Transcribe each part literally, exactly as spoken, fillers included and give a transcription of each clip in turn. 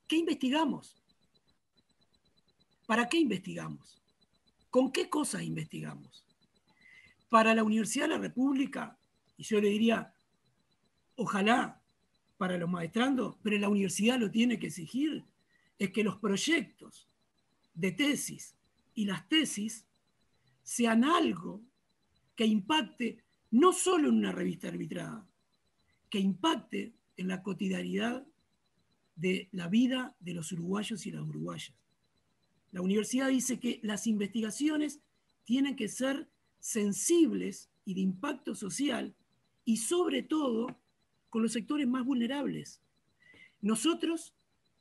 ¿Qué investigamos? ¿Para qué investigamos? ¿Con qué cosas investigamos? Para la Universidad de la República, y yo le diría, ojalá para los maestrandos, pero la universidad lo tiene que exigir, es que los proyectos de tesis y las tesis sean algo que impacte no solo en una revista arbitrada, que impacte en la cotidianidad de la vida de los uruguayos y las uruguayas. La universidad dice que las investigaciones tienen que ser sensibles y de impacto social y sobre todo con los sectores más vulnerables. Nosotros,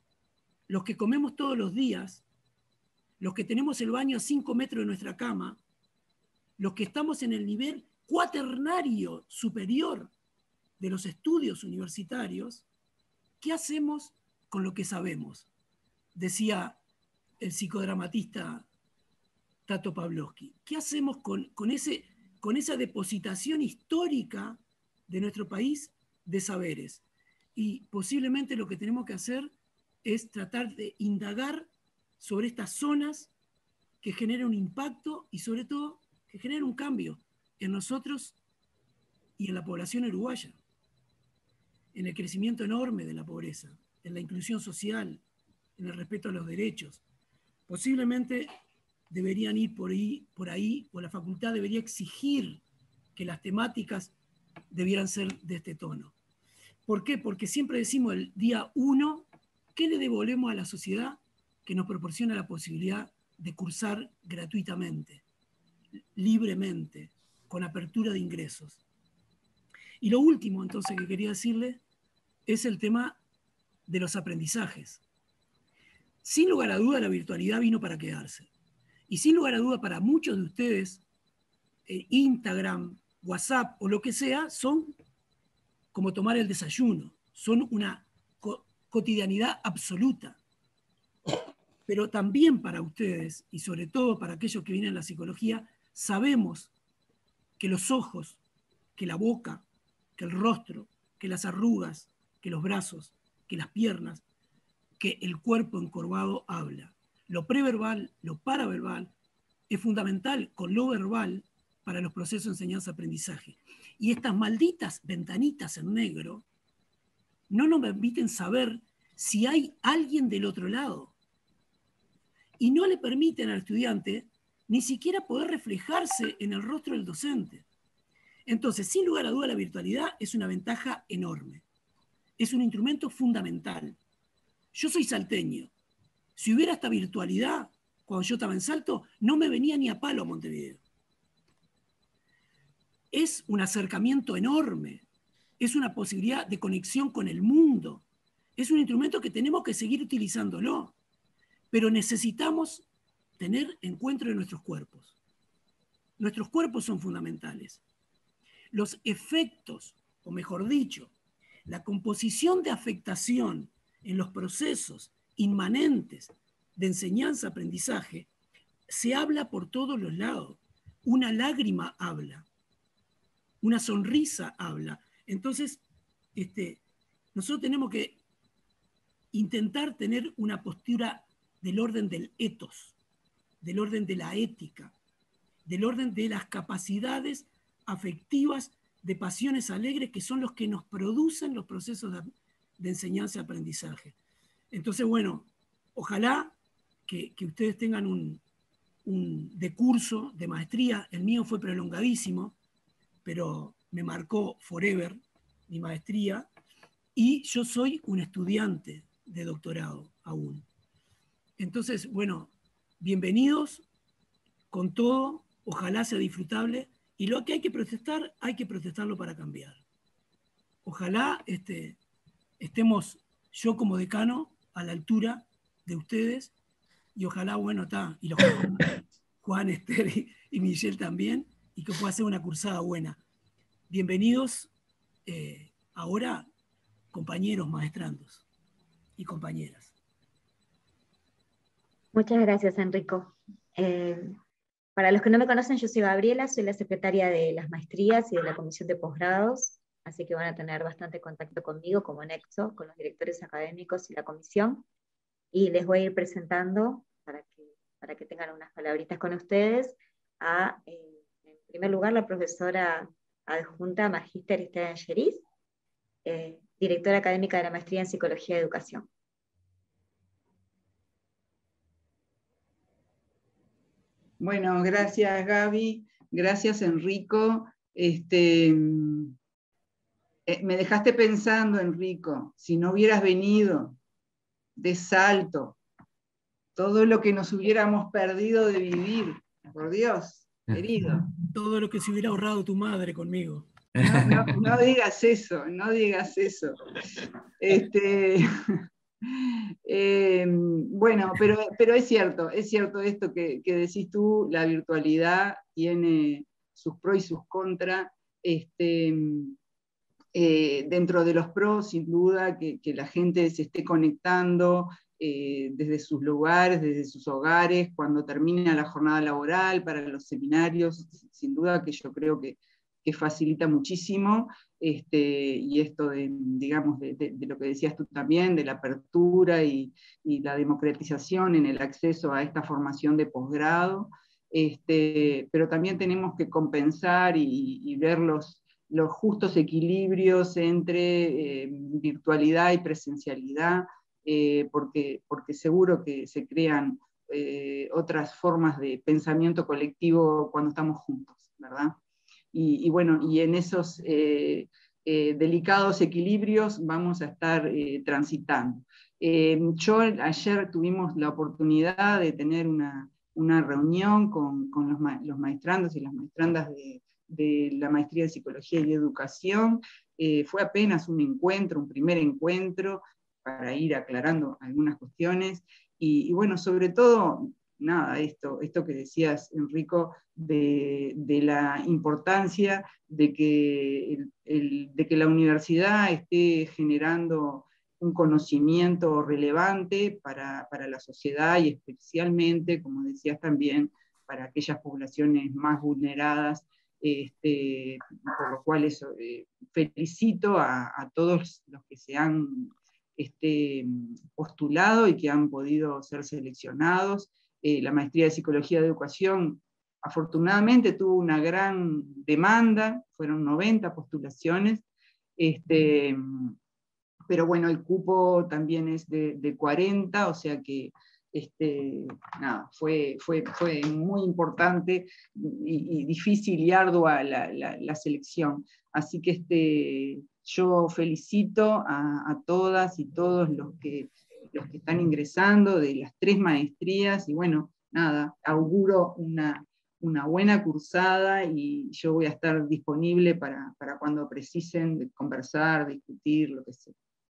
los que comemos todos los días, los que tenemos el baño a cinco metros de nuestra cama, los que estamos en el nivel cuaternario superior de los estudios universitarios, ¿qué hacemos con lo que sabemos? Decía el psicodramatista Tato Pavlovsky. ¿Qué hacemos con, con, ese, con esa depositación histórica de nuestro país de saberes? Y posiblemente lo que tenemos que hacer es tratar de indagar sobre estas zonas que generan un impacto y sobre todo que generan un cambio en nosotros y en la población uruguaya, en el crecimiento enorme de la pobreza, en la inclusión social, en el respeto a los derechos. Posiblemente deberían ir por ahí, por ahí, o la facultad debería exigir que las temáticas debieran ser de este tono. ¿Por qué? Porque siempre decimos el día uno, ¿qué le devolvemos a la sociedad que nos proporciona la posibilidad de cursar gratuitamente, libremente, con apertura de ingresos? Y lo último, entonces, que quería decirle es el tema de los aprendizajes. Sin lugar a duda, la virtualidad vino para quedarse. Y sin lugar a duda, para muchos de ustedes, eh, Instagram, WhatsApp o lo que sea, son como tomar el desayuno, son una co cotidianidad absoluta. Pero también para ustedes, y sobre todo para aquellos que vienen a la psicología, sabemos que los ojos, que la boca, que el rostro, que las arrugas, que los brazos, que las piernas, que el cuerpo encorvado habla. Lo preverbal, lo paraverbal, es fundamental con lo verbal para los procesos de enseñanza-aprendizaje. Y estas malditas ventanitas en negro no nos permiten saber si hay alguien del otro lado. Y no le permiten al estudiante ni siquiera poder reflejarse en el rostro del docente. Entonces, sin lugar a duda, la virtualidad es una ventaja enorme. Es un instrumento fundamental. Yo soy salteño. Si hubiera esta virtualidad, cuando yo estaba en Salto, no me venía ni a palo a Montevideo. Es un acercamiento enorme. Es una posibilidad de conexión con el mundo. Es un instrumento que tenemos que seguir utilizándolo. Pero necesitamos tener encuentro de nuestros cuerpos. Nuestros cuerpos son fundamentales. Los efectos, o mejor dicho, la composición de afectación en los procesos inmanentes de enseñanza-aprendizaje se habla por todos los lados. Una lágrima habla, una sonrisa habla. Entonces, este, nosotros tenemos que intentar tener una postura del orden del ethos, del orden de la ética, del orden de las capacidades afectivas de pasiones alegres que son los que nos producen los procesos de, de enseñanza-aprendizaje. Entonces, bueno, ojalá que, que ustedes tengan un, un de curso de maestría. El mío fue prolongadísimo, pero me marcó forever mi maestría, y yo soy un estudiante de doctorado aún. Entonces, bueno, bienvenidos con todo, ojalá sea disfrutable, y lo que hay que protestar, hay que protestarlo para cambiar. Ojalá este, estemos, yo como decano, a la altura de ustedes, y ojalá, bueno, está, y los Juan, Juan Esther y, y Michelle también, y que pueda ser una cursada buena. Bienvenidos eh, ahora, compañeros maestrandos y compañeras. Muchas gracias, Enrico. Eh, para los que no me conocen, yo soy Gabriela, soy la secretaria de las maestrías y de la comisión de posgrados, así que van a tener bastante contacto conmigo como nexo, con los directores académicos y la comisión. y les voy a ir presentando para que, para que tengan unas palabritas con ustedes a, eh, en primer lugar, la profesora adjunta Magíster Esteban Yeriz, eh, directora académica de la Maestría en Psicología de Educación. Bueno, gracias Gaby, gracias Enrico. Este, eh, me dejaste pensando, Enrico, si no hubieras venido de Salto, todo lo que nos hubiéramos perdido de vivir, por Dios, querido. Todo lo que se hubiera ahorrado tu madre conmigo. No, no, no digas eso, no digas eso. Este, eh, bueno, pero, pero es cierto, es cierto esto que, que decís tú, la virtualidad tiene sus pros y sus contras. Este, eh, dentro de los pros, sin duda, que, que la gente se esté conectando eh, desde sus lugares, desde sus hogares, cuando termina la jornada laboral, para los seminarios, sin duda que yo creo que, que facilita muchísimo, este, y esto de, digamos, de, de, de lo que decías tú también, de la apertura y, y la democratización en el acceso a esta formación de posgrado, este, pero también tenemos que compensar y, y ver los, los justos equilibrios entre eh, virtualidad y presencialidad, eh, porque, porque seguro que se crean eh, otras formas de pensamiento colectivo cuando estamos juntos, ¿verdad? Y, y bueno, y en esos eh, eh, delicados equilibrios vamos a estar eh, transitando. Eh, yo ayer tuvimos la oportunidad de tener una, una reunión con, con los, ma los maestrandos y las maestrandas de, de la Maestría de Psicología y Educación. Eh, fue apenas un encuentro, un primer encuentro, para ir aclarando algunas cuestiones. Y, y bueno, sobre todo, nada, esto, esto que decías, Enrico, de, de la importancia de que, el, el, de que la universidad esté generando un conocimiento relevante para, para la sociedad y especialmente, como decías también, para aquellas poblaciones más vulneradas, este, por lo cual eso, eh, felicito a, a todos los que se han este, postulado y que han podido ser seleccionados. Eh, la Maestría de Psicología de Educación afortunadamente tuvo una gran demanda, fueron noventa postulaciones, este, pero bueno, el cupo también es de, de cuarenta, o sea que este, nada, fue, fue, fue muy importante y, y difícil y ardua la, la, la selección. Así que este, yo felicito a, a todas y todos los que, los que están ingresando de las tres maestrías, y bueno, nada, auguro una, una buena cursada y yo voy a estar disponible para, para cuando precisen conversar, discutir, lo que sea.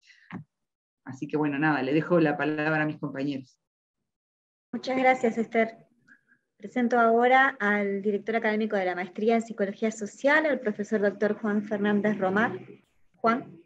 Así que bueno, nada, le dejo la palabra a mis compañeros. Muchas gracias, Esther. Presento ahora al director académico de la Maestría en Psicología Social, el profesor doctor Juan Fernández Romar. Juan.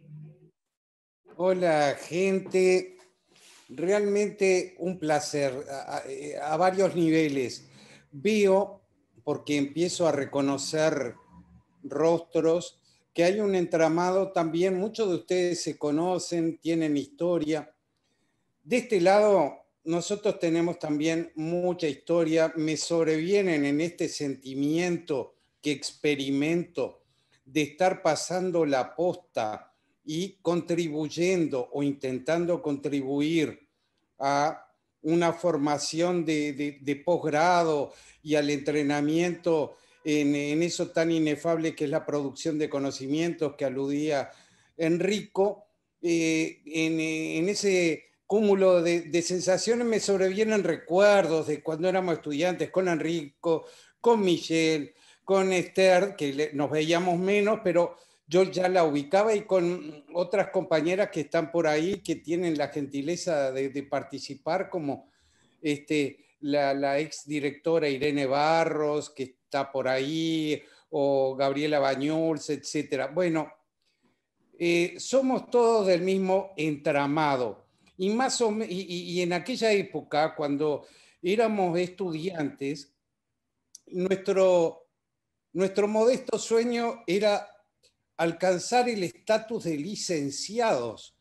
Hola, gente. Realmente un placer a, a, a varios niveles. Veo, porque empiezo a reconocer rostros, que hay un entramado también, muchos de ustedes se conocen, tienen historia. De este lado, nosotros tenemos también mucha historia, me sobrevienen en este sentimiento que experimento de estar pasando la posta y contribuyendo o intentando contribuir a una formación de, de, de posgrado y al entrenamiento en, en eso tan inefable que es la producción de conocimientos que aludía Enrico. Eh, en, en ese cúmulo de, de sensaciones me sobrevienen recuerdos de cuando éramos estudiantes con Enrico, con Michelle, con Esther, que le, nos veíamos menos, pero yo ya la ubicaba, y con otras compañeras que están por ahí, que tienen la gentileza de, de participar, como este, la, la ex directora Irene Barros, que está por ahí, o Gabriela Bañuls, etcétera. Bueno, eh, somos todos del mismo entramado. Y, más o, y, y en aquella época, cuando éramos estudiantes, nuestro, nuestro modesto sueño era alcanzar el estatus de licenciados.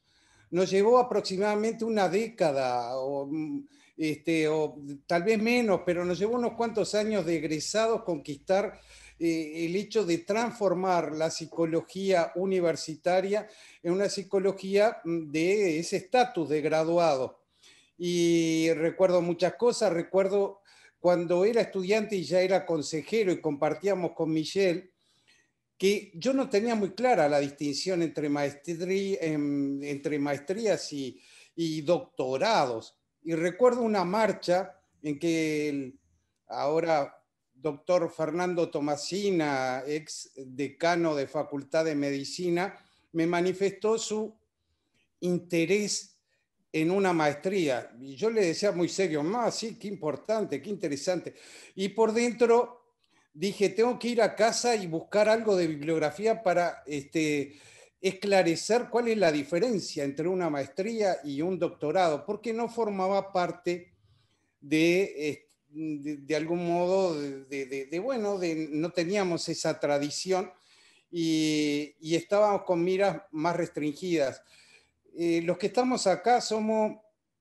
nos llevó aproximadamente una década, o, este, o tal vez menos, pero nos llevó unos cuantos años de egresados conquistar eh, el hecho de transformar la psicología universitaria en una psicología de ese estatus de graduado. Y recuerdo muchas cosas, recuerdo cuando era estudiante y ya era consejero y compartíamos con Michelle, que yo no tenía muy clara la distinción entre, maestría, entre maestrías y, y doctorados. Y recuerdo una marcha en que el ahora doctor Fernando Tomasina, ex decano de Facultad de Medicina, me manifestó su interés en una maestría. Y yo le decía muy serio, más, sí, qué importante, qué interesante. Y por dentro dije, tengo que ir a casa y buscar algo de bibliografía para este, esclarecer cuál es la diferencia entre una maestría y un doctorado, porque no formaba parte de, de, de algún modo, de, de, de, bueno, de, no teníamos esa tradición y, y estábamos con miras más restringidas. Eh, los que estamos acá somos...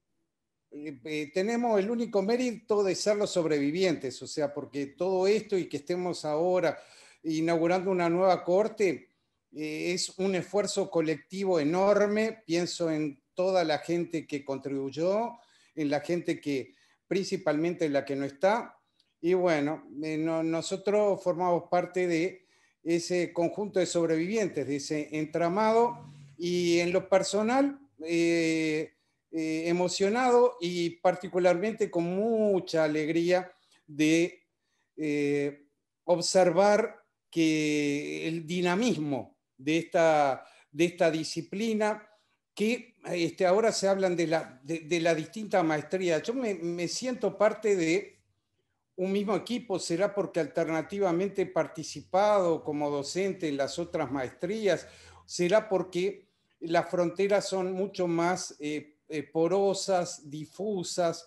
Eh, tenemos el único mérito de ser los sobrevivientes, o sea, porque todo esto y que estemos ahora inaugurando una nueva corte eh, es un esfuerzo colectivo enorme. Pienso en toda la gente que contribuyó, en la gente que principalmente en la que no está, y bueno, eh, no, nosotros formamos parte de ese conjunto de sobrevivientes, de ese entramado, y en lo personal eh, Eh, emocionado y particularmente con mucha alegría de eh, observar que el dinamismo de esta, de esta disciplina, que este, ahora se hablan de la, de, de la distinta maestría. Yo me, me siento parte de un mismo equipo, será porque alternativamente he participado como docente en las otras maestrías, será porque las fronteras son mucho más eh, Eh, porosas, difusas,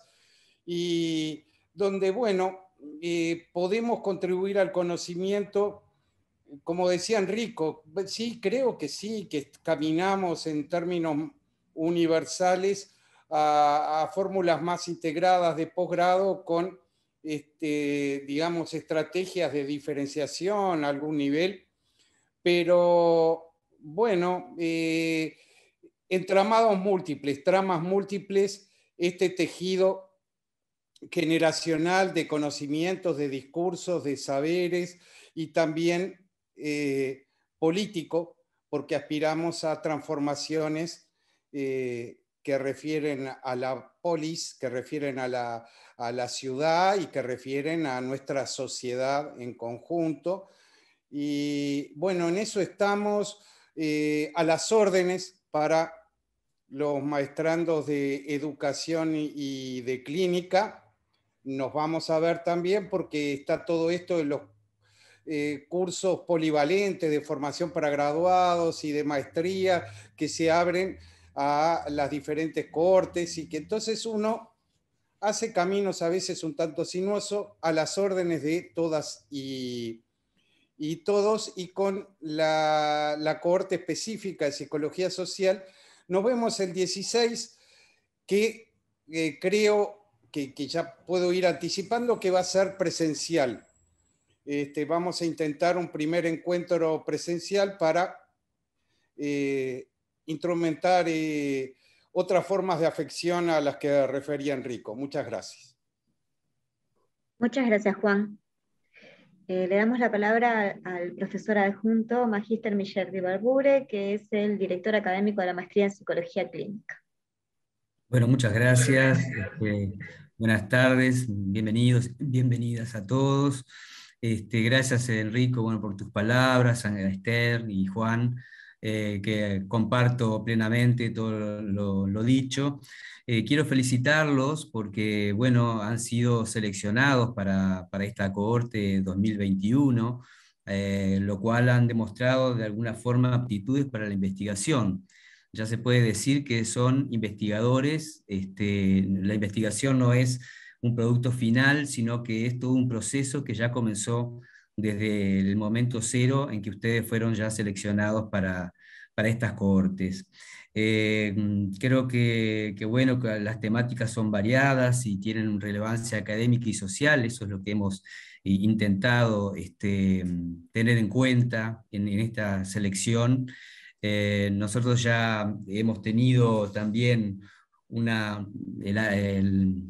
y donde, bueno, eh, podemos contribuir al conocimiento, como decía Enrico, sí, creo que sí, que caminamos en términos universales a, a fórmulas más integradas de posgrado con, este, digamos, estrategias de diferenciación a algún nivel, pero bueno, eh, entramados múltiples, tramas múltiples, este tejido generacional de conocimientos, de discursos, de saberes y también eh, político, porque aspiramos a transformaciones eh, que refieren a la polis, que refieren a la, a la ciudad y que refieren a nuestra sociedad en conjunto. Y bueno, en eso estamos eh, a las órdenes para los maestrandos de educación y de clínica. Nos vamos a ver también porque está todo esto en los eh, cursos polivalentes de formación para graduados y de maestría que se abren a las diferentes cohortes, y que entonces uno hace caminos a veces un tanto sinuosos a las órdenes de todas y, y todos, y con la, la cohorte específica de psicología social. Nos vemos el dieciséis, que eh, creo que, que ya puedo ir anticipando que va a ser presencial. Este, vamos a intentar un primer encuentro presencial para eh, instrumentar eh, otras formas de afección a las que refería Enrico. Muchas gracias. Muchas gracias, Juan. Eh, le damos la palabra al profesor adjunto, Magíster Michel Ribarbure, que es el director académico de la maestría en Psicología Clínica. Bueno, muchas gracias. Este, buenas tardes, bienvenidos, bienvenidas a todos. Este, gracias, Enrico, bueno, por tus palabras, a Esther y Juan, eh, que comparto plenamente todo lo, lo dicho. Eh, quiero felicitarlos porque, bueno, han sido seleccionados para, para esta cohorte dos mil veintiuno, eh, lo cual han demostrado de alguna forma aptitudes para la investigación. Ya se puede decir que son investigadores. Este, la investigación no es un producto final, sino que es todo un proceso que ya comenzó desde el momento cero en que ustedes fueron ya seleccionados para, para estas cohortes. Eh, creo que, que, bueno, que las temáticas son variadas y tienen relevancia académica y social, eso es lo que hemos intentado este, tener en cuenta en, en esta selección. Eh, nosotros ya hemos tenido también una, el, el,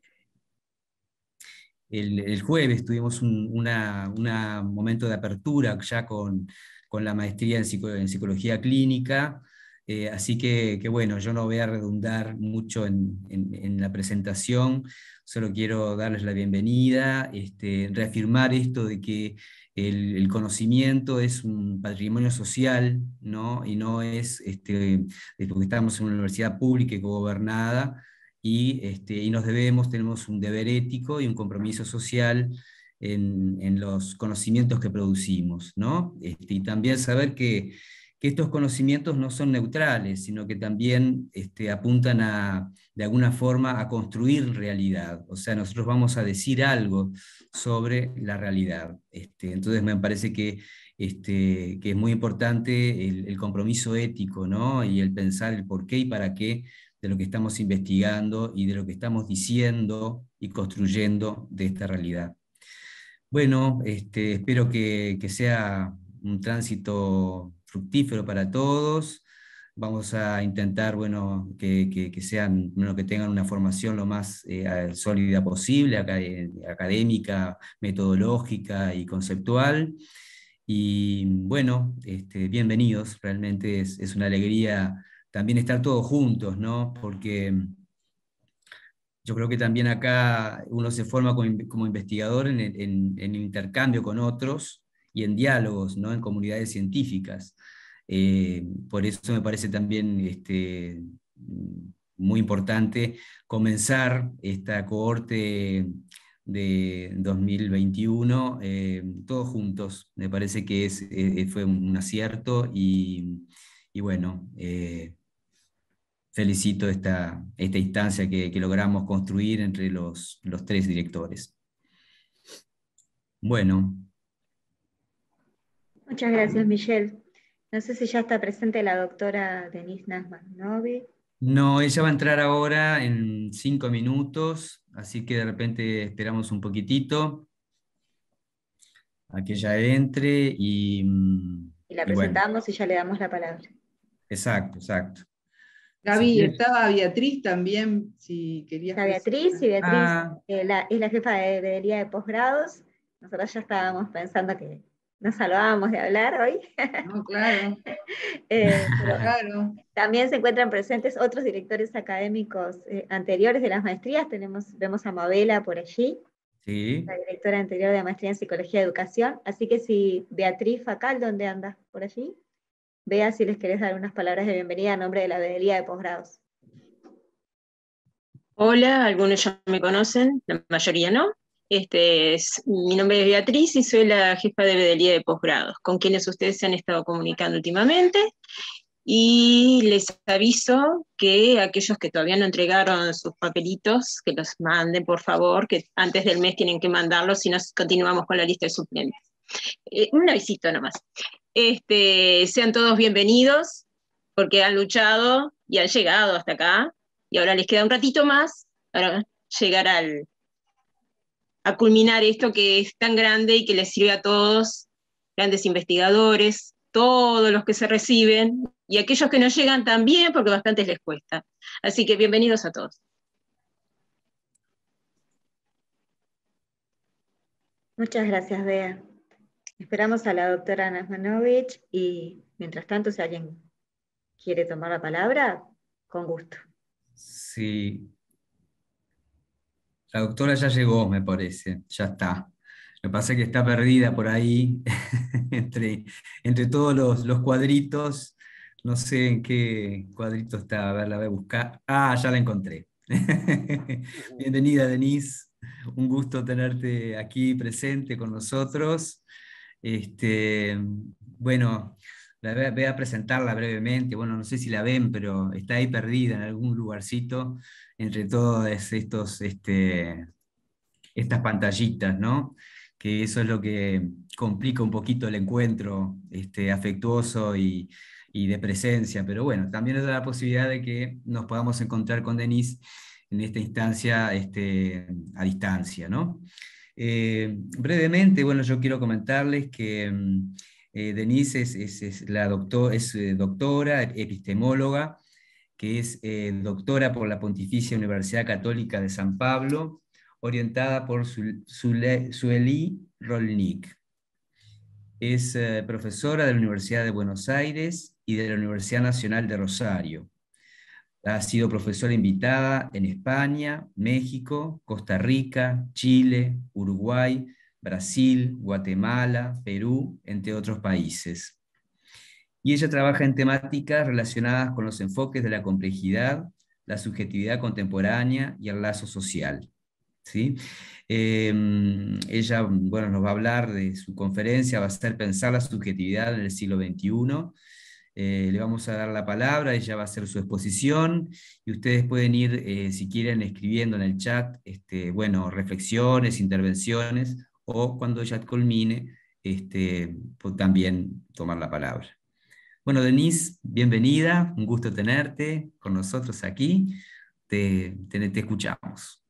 el, el jueves tuvimos un una, una momento de apertura ya con, con la maestría en, psico, en psicología clínica, eh, así que, que bueno, yo no voy a redundar mucho en, en, en la presentación, solo quiero darles la bienvenida, este, reafirmar esto de que el, el conocimiento es un patrimonio social, ¿no? Y no es este, porque estamos en una universidad pública y gobernada, y, este, y nos debemos, tenemos un deber ético y un compromiso social en, en los conocimientos que producimos, ¿no? Este, y también saber que, que estos conocimientos no son neutrales, sino que también este, apuntan a, de alguna forma, a construir realidad. O sea, nosotros vamos a decir algo sobre la realidad. Este, entonces me parece que, este, que es muy importante el, el compromiso ético, ¿no? Y el pensar el por qué y para qué de lo que estamos investigando y de lo que estamos diciendo y construyendo de esta realidad. Bueno, este, espero que, que sea un tránsito fructífero para todos. Vamos a intentar, bueno, que, que, que sean, bueno, que tengan una formación lo más eh, sólida posible, académica, metodológica y conceptual. Y bueno, este, bienvenidos, realmente es, es una alegría también estar todos juntos, ¿no? Porque yo creo que también acá uno se forma como, como investigador en el, en, en el intercambio con otros y en diálogos, ¿no? En comunidades científicas. Eh, por eso me parece también este, muy importante comenzar esta cohorte de dos mil veintiuno eh, todos juntos. Me parece que es, eh, fue un acierto y, y bueno, eh, felicito esta, esta instancia que, que logramos construir entre los, los tres directores. Bueno. Muchas gracias, Michelle. No sé si ya está presente la doctora Denise Nasmanovic. No, ella va a entrar ahora en cinco minutos, así que de repente esperamos un poquitito a que ella entre y... Y la y presentamos bueno. y ya le damos la palabra. Exacto, exacto. Gaby, Si estaba Beatriz también, si querías. Está Beatriz, y Beatriz ah. eh, la, es la jefa de Bedelía de posgrados. Nosotros ya estábamos pensando que nos salvábamos de hablar hoy. No, claro. eh, pero claro. También se encuentran presentes otros directores académicos eh, anteriores de las maestrías. Tenemos, vemos a Mabela por allí, sí. La directora anterior de la maestría en Psicología y Educación. Así que si Beatriz Facal, ¿dónde andas? ¿Por allí? Vea si les querés dar unas palabras de bienvenida a nombre de la Bedelía de posgrados. Hola, algunos ya me conocen, la mayoría no. Este es, mi nombre es Beatriz y soy la jefa de Bedelía de posgrados, con quienes ustedes se han estado comunicando últimamente. Y les aviso que aquellos que todavía no entregaron sus papelitos, que los manden por favor, que antes del mes tienen que mandarlos, si no continuamos con la lista de suplentes. Eh, un avisito nomás. Este, sean todos bienvenidos, porque han luchado y han llegado hasta acá, y ahora les queda un ratito más para llegar al, a culminar esto que es tan grande y que les sirve a todos, grandes investigadores, todos los que se reciben, y aquellos que no llegan también, porque bastantes les cuesta. Así que bienvenidos a todos. Muchas gracias, Bea. Esperamos a la doctora Nasmanovic, y mientras tanto, si alguien quiere tomar la palabra, con gusto. Sí. La doctora ya llegó, me parece, ya está. Lo que pasa es que está perdida por ahí, entre, entre todos los, los cuadritos. No sé en qué cuadrito está, a ver, la voy a buscar. Ah, ya la encontré. Bienvenida, Denise. Un gusto tenerte aquí presente con nosotros. Este, bueno, la voy a, voy a presentarla brevemente. Bueno, no sé si la ven, pero está ahí perdida en algún lugarcito entre todos estos, este, estas pantallitas, ¿no? Que eso es lo que complica un poquito el encuentro este, afectuoso y, y de presencia, pero bueno, también nos da la posibilidad de que nos podamos encontrar con Denise en esta instancia este, a distancia, ¿no? Eh, brevemente, bueno, yo quiero comentarles que mm, eh, Denise es, es, es la doctor, es eh, doctora, epistemóloga, que es eh, doctora por la Pontificia Universidad Católica de San Pablo, orientada por Sueli Rolnik. Es eh, profesora de la Universidad de Buenos Aires y de la Universidad Nacional de Rosario. Ha sido profesora invitada en España, México, Costa Rica, Chile, Uruguay, Brasil, Guatemala, Perú, entre otros países. Y ella trabaja en temáticas relacionadas con los enfoques de la complejidad, la subjetividad contemporánea y el lazo social. ¿Sí? Eh, ella, bueno, nos va a hablar de su conferencia, va a ser Pensar la subjetividad en el siglo veintiuno. Eh, le vamos a dar la palabra, ella va a hacer su exposición, y ustedes pueden ir, eh, si quieren, escribiendo en el chat, este, bueno, reflexiones, intervenciones, o cuando ella culmine, este, pues también tomar la palabra. Bueno, Denise, bienvenida, un gusto tenerte con nosotros aquí, te, te, te escuchamos.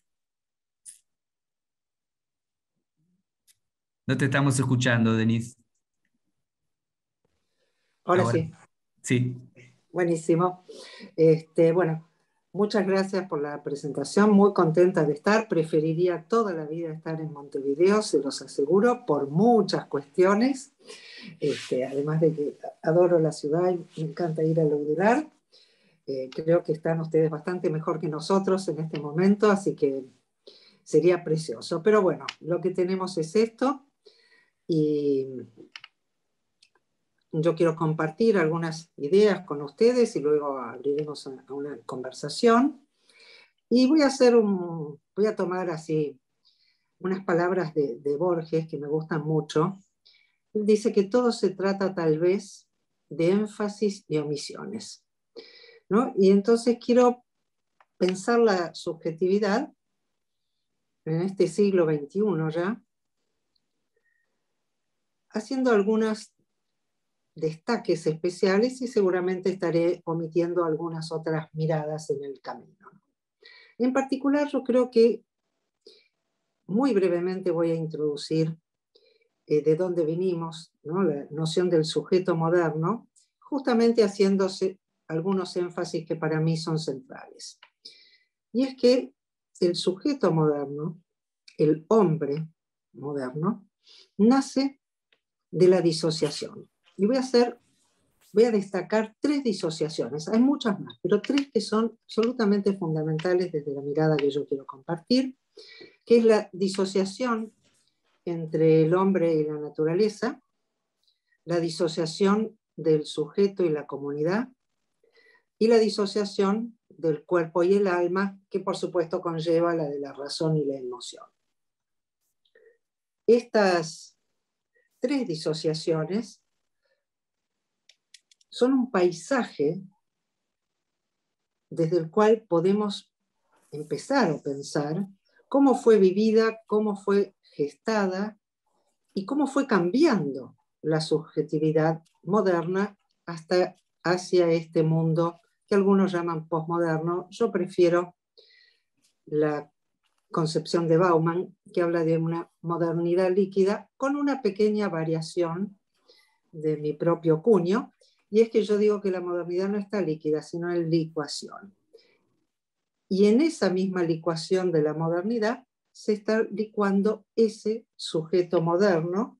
No te estamos escuchando, Denise. Ahora, Ahora sí. Sí. Buenísimo. Este, bueno, muchas gracias por la presentación. Muy contenta de estar. Preferiría toda la vida estar en Montevideo, se los aseguro, por muchas cuestiones. Este, además de que adoro la ciudad y me encanta ir al lugar. Eh, creo que están ustedes bastante mejor que nosotros en este momento, así que sería precioso. Pero bueno, lo que tenemos es esto. Y yo quiero compartir algunas ideas con ustedes y luego abriremos a una conversación. Y voy a hacer un, voy a tomar así unas palabras de, de Borges que me gustan mucho. Él dice que todo se trata tal vez de énfasis y omisiones, ¿no? Y entonces quiero pensar la subjetividad en este siglo veintiuno ya, haciendo algunos destaques especiales y seguramente estaré omitiendo algunas otras miradas en el camino. En particular, yo creo que muy brevemente voy a introducir eh, de dónde venimos, ¿no? La noción del sujeto moderno, justamente haciéndose algunos énfasis que para mí son centrales. Y es que el sujeto moderno, el hombre moderno, nace de la disociación. Y voy a hacer, voy a destacar tres disociaciones. Hay muchas más, pero tres que son absolutamente fundamentales desde la mirada que yo quiero compartir, que es la disociación entre el hombre y la naturaleza, la disociación del sujeto y la comunidad, y la disociación del cuerpo y el alma, que por supuesto conlleva la de la razón y la emoción. Estas tres disociaciones son un paisaje desde el cual podemos empezar a pensar cómo fue vivida, cómo fue gestada y cómo fue cambiando la subjetividad moderna hasta hacia este mundo que algunos llaman posmoderno. Yo prefiero la concepción de Bauman, que habla de una modernidad líquida con una pequeña variación de mi propio cuño, y es que yo digo que la modernidad no está líquida, sino en licuación. Y en esa misma licuación de la modernidad se está licuando ese sujeto moderno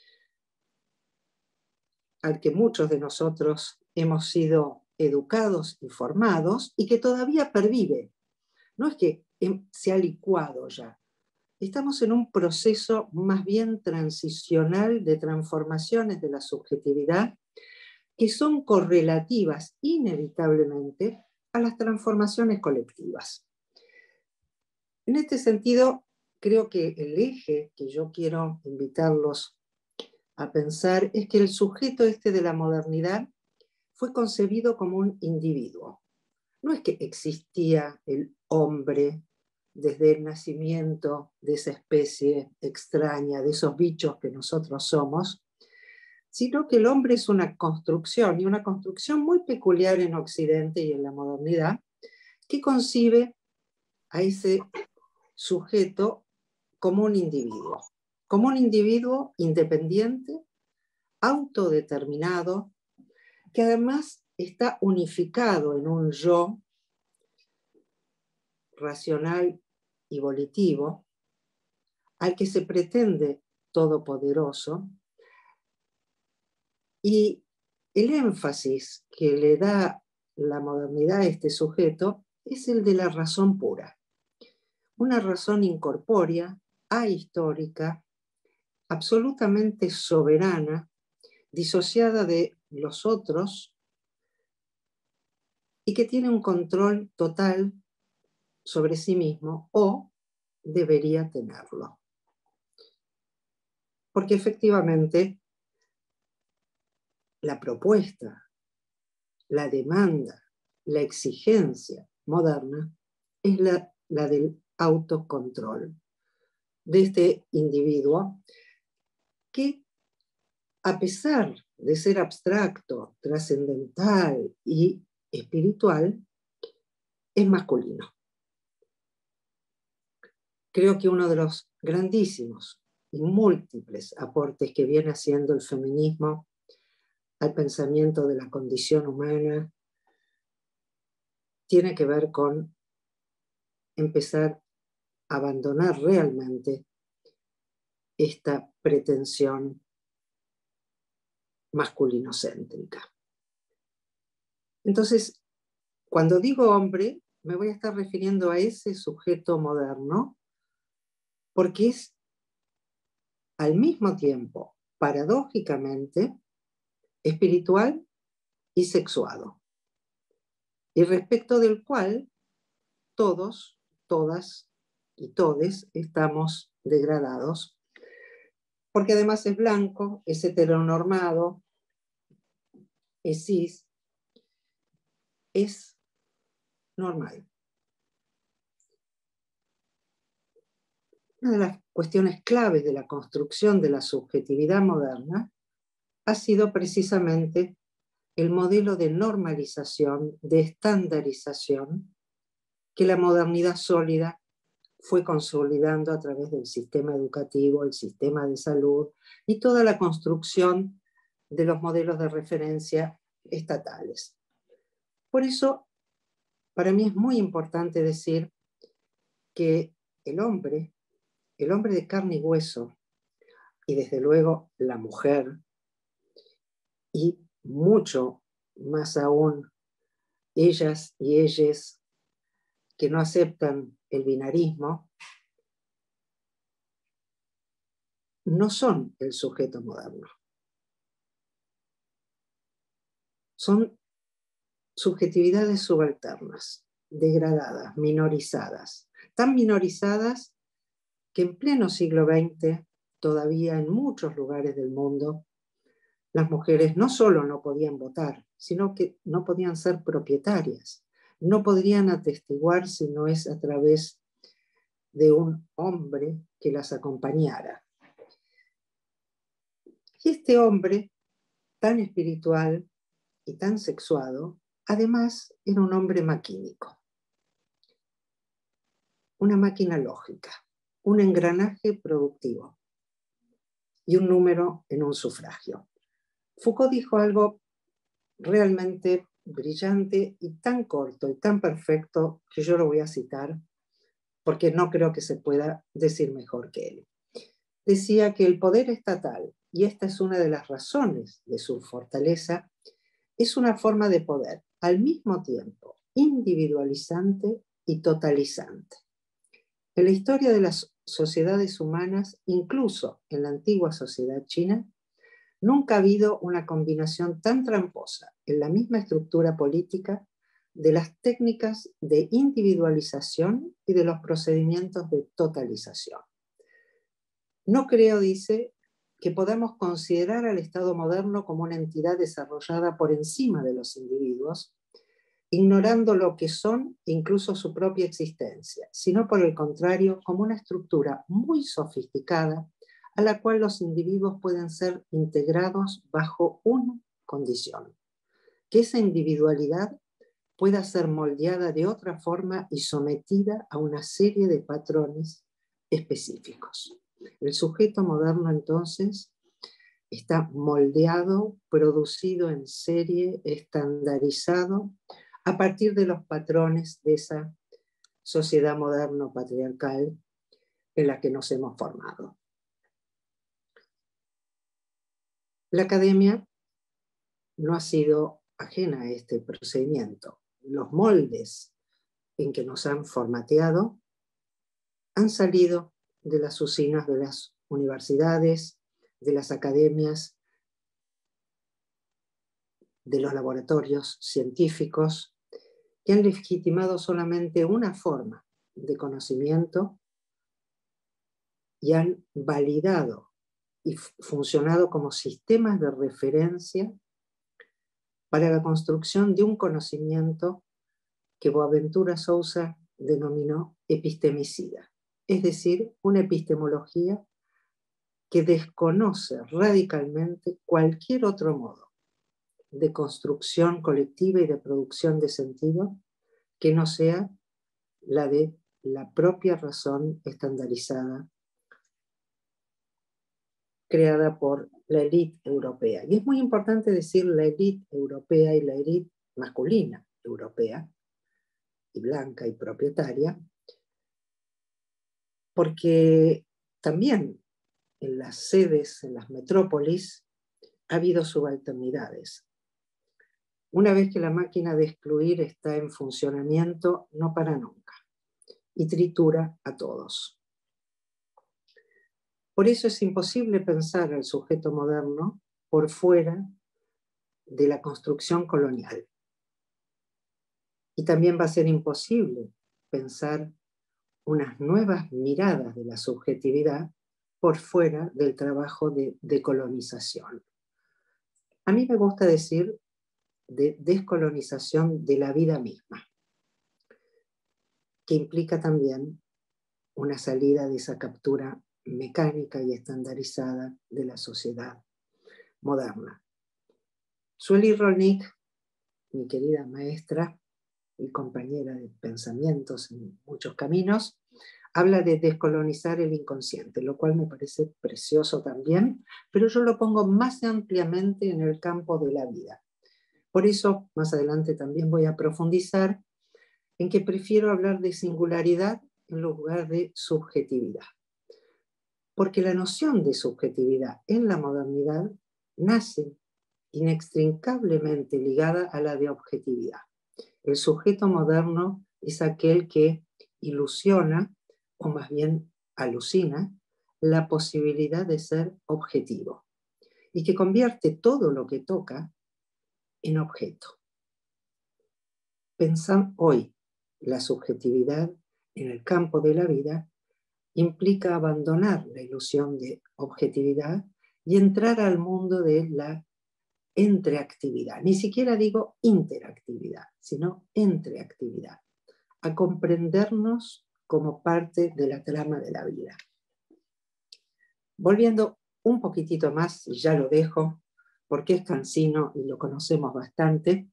al que muchos de nosotros hemos sido educados y formados y que todavía pervive. No es que se ha licuado ya. Estamos en un proceso más bien transicional de transformaciones de la subjetividad que son correlativas inevitablemente a las transformaciones colectivas. En este sentido, creo que el eje que yo quiero invitarlos a pensar es que el sujeto este de la modernidad fue concebido como un individuo. No es que existía el hombre desde el nacimiento de esa especie extraña, de esos bichos que nosotros somos, sino que el hombre es una construcción, y una construcción muy peculiar en Occidente y en la modernidad, que concibe a ese sujeto como un individuo, como un individuo independiente, autodeterminado, que además está unificado en un yo racional y volitivo, al que se pretende todopoderoso, y el énfasis que le da la modernidad a este sujeto es el de la razón pura, una razón incorpórea, ahistórica, absolutamente soberana, disociada de los otros y que tiene un control total sobre sí mismo, o debería tenerlo. Porque efectivamente la propuesta, la demanda, la exigencia moderna es la, la del autocontrol de este individuo que, a pesar de ser abstracto, trascendental y espiritual, es masculino. Creo que uno de los grandísimos y múltiples aportes que viene haciendo el feminismo al pensamiento de la condición humana tiene que ver con empezar a abandonar realmente esta pretensión masculinocéntrica. Entonces, cuando digo hombre, me voy a estar refiriendo a ese sujeto moderno, porque es al mismo tiempo, paradójicamente, espiritual y sexuado, y respecto del cual todos, todas y todes estamos degradados, porque además es blanco, es heteronormado, es cis, es normal. Una de las cuestiones claves de la construcción de la subjetividad moderna ha sido precisamente el modelo de normalización, de estandarización, que la modernidad sólida fue consolidando a través del sistema educativo, el sistema de salud y toda la construcción de los modelos de referencia estatales. Por eso, para mí es muy importante decir que el hombre, el hombre de carne y hueso, y desde luego la mujer, y mucho más aún ellas y ellos que no aceptan el binarismo, no son el sujeto moderno. Son subjetividades subalternas, degradadas, minorizadas, tan minorizadas que en pleno siglo veinte, todavía en muchos lugares del mundo, las mujeres no solo no podían votar, sino que no podían ser propietarias, no podrían atestiguar si no es a través de un hombre que las acompañara. Y este hombre, tan espiritual y tan sexuado, además era un hombre maquínico, una máquina lógica, un engranaje productivo y un número en un sufragio. Foucault dijo algo realmente brillante y tan corto y tan perfecto que yo lo voy a citar porque no creo que se pueda decir mejor que él. Decía que el poder estatal, y esta es una de las razones de su fortaleza, es una forma de poder al mismo tiempo individualizante y totalizante. En la historia de las sociedades humanas, incluso en la antigua sociedad china, nunca ha habido una combinación tan tramposa en la misma estructura política de las técnicas de individualización y de los procedimientos de totalización. No creo, dice, que podamos considerar al Estado moderno como una entidad desarrollada por encima de los individuos, ignorando lo que son e incluso su propia existencia, sino por el contrario como una estructura muy sofisticada, a la cual los individuos pueden ser integrados bajo una condición: que esa individualidad pueda ser moldeada de otra forma y sometida a una serie de patrones específicos. El sujeto moderno, entonces, está moldeado, producido en serie, estandarizado, a partir de los patrones de esa sociedad moderno-patriarcal en la que nos hemos formado. La academia no ha sido ajena a este procedimiento. Los moldes en que nos han formateado han salido de las usinas de las universidades, de las academias, de los laboratorios científicos, que han legitimado solamente una forma de conocimiento y han validado y funcionado como sistemas de referencia para la construcción de un conocimiento que Boaventura Sousa denominó epistemicida, es decir, una epistemología que desconoce radicalmente cualquier otro modo de construcción colectiva y de producción de sentido que no sea la de la propia razón estandarizada creada por la élite europea. Y es muy importante decir la élite europea y la élite masculina europea, y blanca y propietaria, porque también en las sedes, en las metrópolis, ha habido subalternidades. Una vez que la máquina de excluir está en funcionamiento, no para nunca, y tritura a todos. Por eso es imposible pensar al sujeto moderno por fuera de la construcción colonial. Y también va a ser imposible pensar unas nuevas miradas de la subjetividad por fuera del trabajo de decolonización. A mí me gusta decir de descolonización de la vida misma, que implica también una salida de esa captura mecánica y estandarizada de la sociedad moderna. Sueli Rolnik, mi querida maestra y compañera de pensamientos en muchos caminos, habla de descolonizar el inconsciente, lo cual me parece precioso también, pero yo lo pongo más ampliamente en el campo de la vida. Por eso, más adelante también voy a profundizar en que prefiero hablar de singularidad en lugar de subjetividad. Porque la noción de subjetividad en la modernidad nace inextricablemente ligada a la de objetividad. El sujeto moderno es aquel que ilusiona, o más bien alucina, la posibilidad de ser objetivo y que convierte todo lo que toca en objeto. Pensar hoy la subjetividad en el campo de la vida implica abandonar la ilusión de objetividad y entrar al mundo de la entreactividad. Ni siquiera digo interactividad, sino entreactividad, a comprendernos como parte de la trama de la vida. Volviendo un poquitito más, y ya lo dejo, porque es cansino y lo conocemos bastante,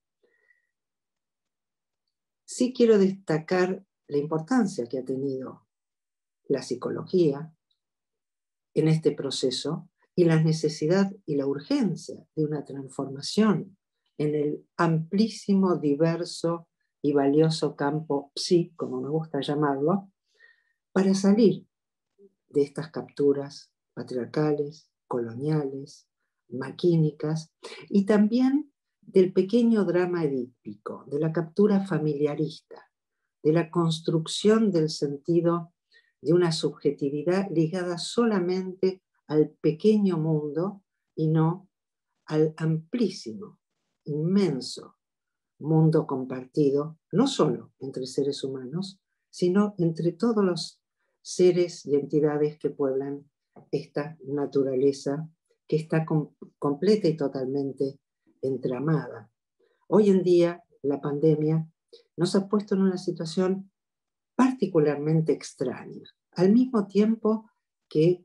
sí quiero destacar la importancia que ha tenido la psicología en este proceso y la necesidad y la urgencia de una transformación en el amplísimo, diverso y valioso campo psi, como me gusta llamarlo, para salir de estas capturas patriarcales, coloniales, maquínicas, y también del pequeño drama edípico, de la captura familiarista, de la construcción del sentido de una subjetividad ligada solamente al pequeño mundo y no al amplísimo, inmenso mundo compartido, no solo entre seres humanos, sino entre todos los seres y entidades que pueblan esta naturaleza que está com- completa y totalmente entramada. Hoy en día, la pandemia nos ha puesto en una situación particularmente extraña, al mismo tiempo que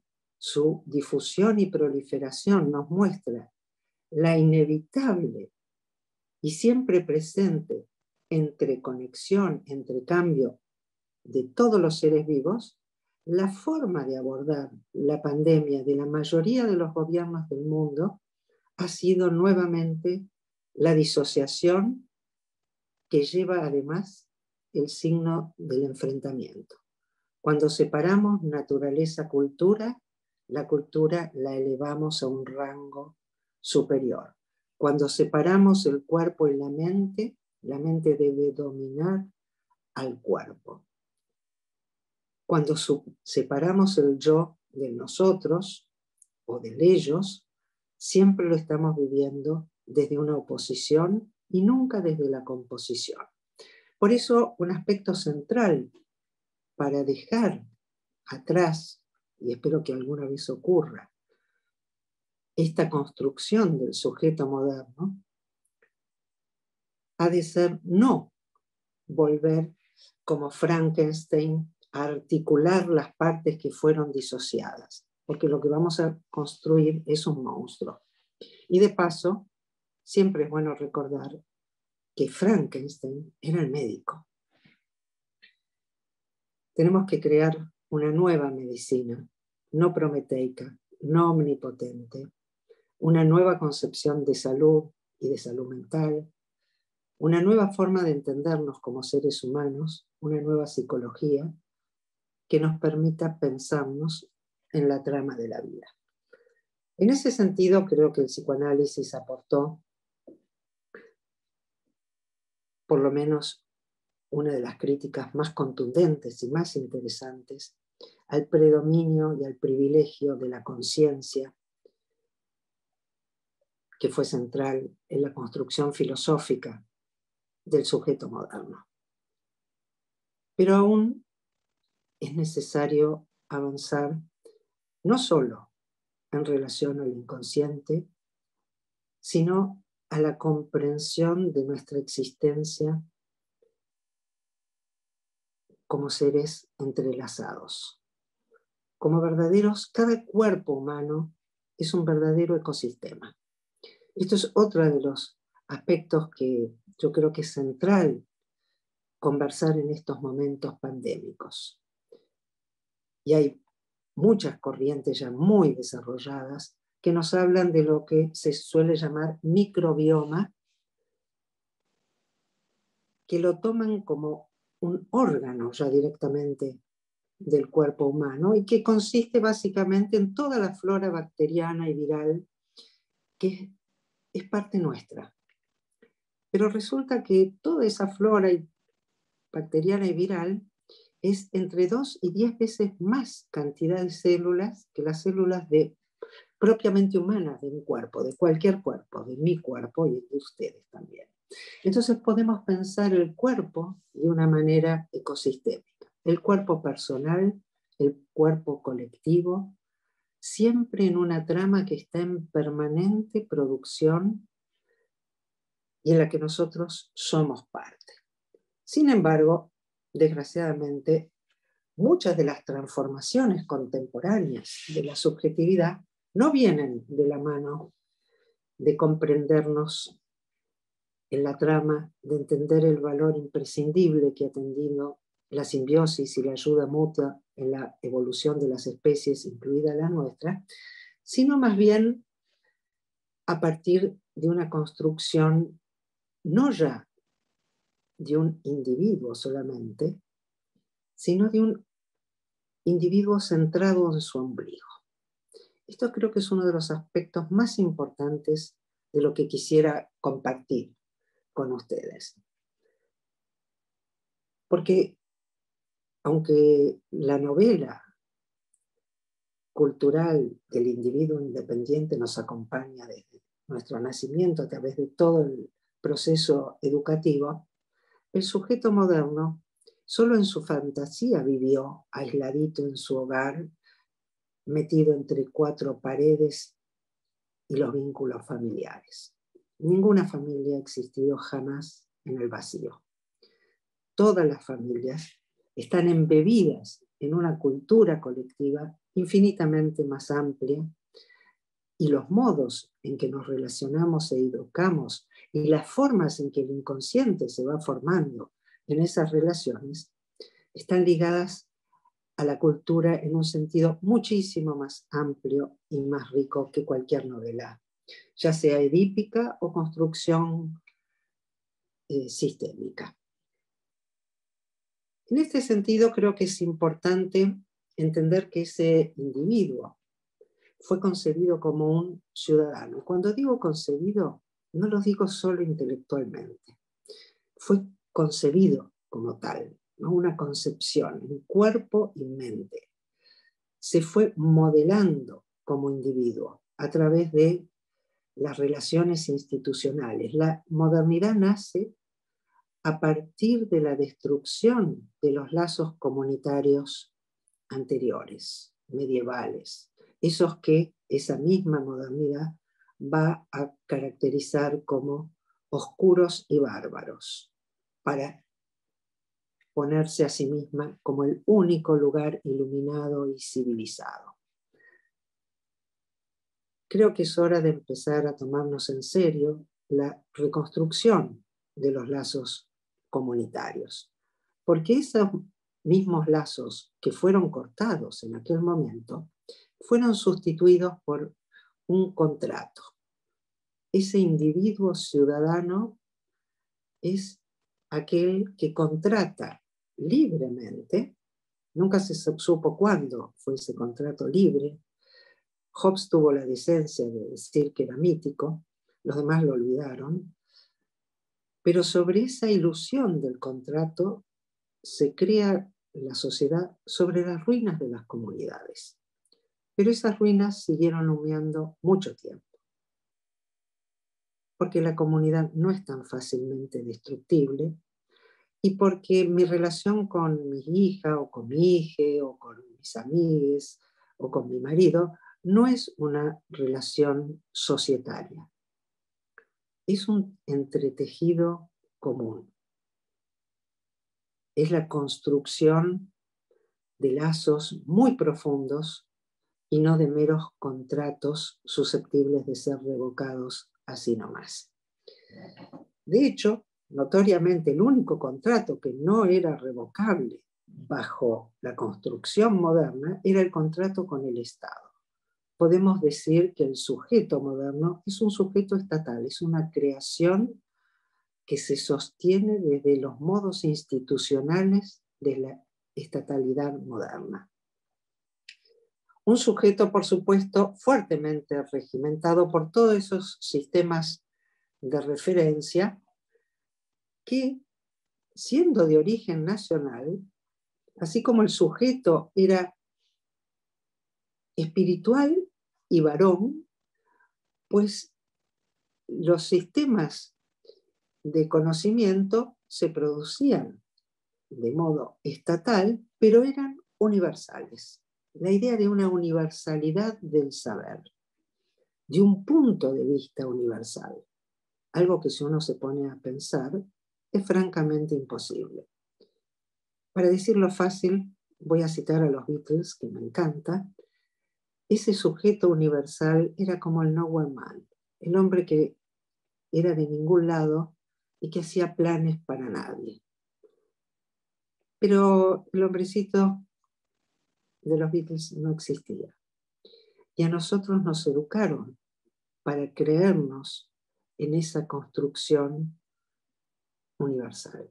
su difusión y proliferación nos muestra la inevitable y siempre presente entreconexión, entrecambio de todos los seres vivos, la forma de abordar la pandemia de la mayoría de los gobiernos del mundo ha sido nuevamente la disociación, que lleva además el signo del enfrentamiento. Cuando separamos naturaleza-cultura, la cultura la elevamos a un rango superior. Cuando separamos el cuerpo y la mente, la mente debe dominar al cuerpo. Cuando separamos el yo del nosotros o del ellos, siempre lo estamos viviendo desde una oposición y nunca desde la composición. Por eso, un aspecto central para dejar atrás, y espero que alguna vez ocurra, esta construcción del sujeto moderno, ha de ser no volver como Frankenstein a articular las partes que fueron disociadas, porque lo que vamos a construir es un monstruo. Y de paso, siempre es bueno recordar que Frankenstein era el médico. Tenemos que crear una nueva medicina, no prometeica, no omnipotente, una nueva concepción de salud y de salud mental, una nueva forma de entendernos como seres humanos, una nueva psicología que nos permita pensarnos en la trama de la vida. En ese sentido, creo que el psicoanálisis aportó por lo menos una de las críticas más contundentes y más interesantes al predominio y al privilegio de la conciencia, que fue central en la construcción filosófica del sujeto moderno. Pero aún es necesario avanzar no solo en relación al inconsciente, sino a la comprensión de nuestra existencia como seres entrelazados. Como verdaderos, cada cuerpo humano es un verdadero ecosistema. Esto es otro de los aspectos que yo creo que es central conversar en estos momentos pandémicos. Y hay muchas corrientes ya muy desarrolladas que nos hablan de lo que se suele llamar microbioma, que lo toman como un órgano ya directamente del cuerpo humano y que consiste básicamente en toda la flora bacteriana y viral que es parte nuestra. Pero resulta que toda esa flora bacteriana y viral es entre dos y diez veces más cantidad de células que las células de, propiamente humanas de un cuerpo, de cualquier cuerpo, de mi cuerpo y de ustedes también. Entonces podemos pensar el cuerpo de una manera ecosistémica. El cuerpo personal, el cuerpo colectivo, siempre en una trama que está en permanente producción y en la que nosotros somos parte. Sin embargo, desgraciadamente, muchas de las transformaciones contemporáneas de la subjetividad no vienen de la mano de comprendernos en la trama, de entender el valor imprescindible que ha tenido la simbiosis y la ayuda mutua en la evolución de las especies, incluida la nuestra, sino más bien a partir de una construcción no ya de un individuo solamente, sino de un individuo centrado en su ombligo. Esto creo que es uno de los aspectos más importantes de lo que quisiera compartir con ustedes. Porque aunque la novela cultural del individuo independiente nos acompaña desde nuestro nacimiento a través de todo el proceso educativo, el sujeto moderno solo en su fantasía vivió aisladito en su hogar, metido entre cuatro paredes y los vínculos familiares. Ninguna familia ha existido jamás en el vacío. Todas las familias están embebidas en una cultura colectiva infinitamente más amplia, y los modos en que nos relacionamos e educamos y las formas en que el inconsciente se va formando en esas relaciones están ligadas a la cultura en un sentido muchísimo más amplio y más rico que cualquier novela, ya sea edípica o construcción eh, sistémica. En este sentido, creo que es importante entender que ese individuo fue concebido como un ciudadano. Cuando digo concebido, no lo digo solo intelectualmente. Fue concebido como tal, ¿no? Una concepción en cuerpo y mente. Se fue modelando como individuo a través de las relaciones institucionales. La modernidad nace a partir de la destrucción de los lazos comunitarios anteriores, medievales, esos que esa misma modernidad va a caracterizar como oscuros y bárbaros, para ponerse a sí misma como el único lugar iluminado y civilizado. Creo que es hora de empezar a tomarnos en serio la reconstrucción de los lazos comunitarios, porque esos mismos lazos que fueron cortados en aquel momento fueron sustituidos por un contrato. Ese individuo ciudadano es aquel que contrata libremente, nunca se supo cuándo fue ese contrato libre. Hobbes tuvo la decencia de decir que era mítico, los demás lo olvidaron, pero sobre esa ilusión del contrato se crea la sociedad sobre las ruinas de las comunidades. Pero esas ruinas siguieron humeando mucho tiempo, porque la comunidad no es tan fácilmente destructible y porque mi relación con mi hija o con mi hija o con mis amigues o con mi marido no es una relación societaria, es un entretejido común. Es la construcción de lazos muy profundos y no de meros contratos susceptibles de ser revocados así nomás. De hecho, notoriamente el único contrato que no era revocable bajo la construcción moderna era el contrato con el Estado. Podemos decir que el sujeto moderno es un sujeto estatal, es una creación que se sostiene desde los modos institucionales de la estatalidad moderna. Un sujeto, por supuesto, fuertemente regimentado por todos esos sistemas de referencia que, siendo de origen nacional, así como el sujeto era espiritual y varón, pues los sistemas de conocimiento se producían de modo estatal, pero eran universales. La idea de una universalidad del saber, de un punto de vista universal, algo que si uno se pone a pensar es francamente imposible. Para decirlo fácil, voy a citar a los Beatles, que me encanta. Ese sujeto universal era como el nowhere man, el hombre que era de ningún lado y que hacía planes para nadie. Pero el hombrecito de los Beatles no existía. Y a nosotros nos educaron para creernos en esa construcción universal,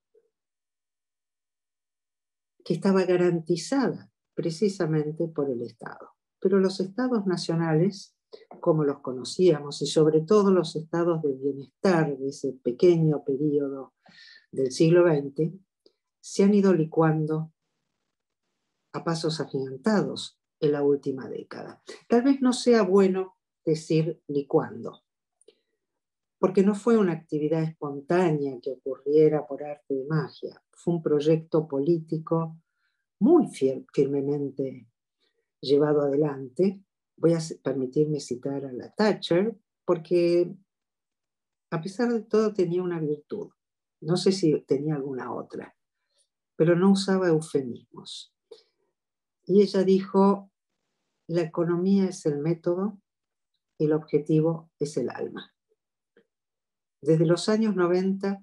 que estaba garantizada precisamente por el Estado. Pero los estados nacionales, como los conocíamos, y sobre todo los estados de bienestar de ese pequeño periodo del siglo veinte, se han ido licuando a pasos agigantados en la última década. Tal vez no sea bueno decir licuando, porque no fue una actividad espontánea que ocurriera por arte de magia, fue un proyecto político muy firmemente llevado adelante. Voy a permitirme citar a la Thatcher, porque a pesar de todo tenía una virtud, no sé si tenía alguna otra, pero no usaba eufemismos. Y ella dijo, la economía es el método, el objetivo es el alma. Desde los años noventa,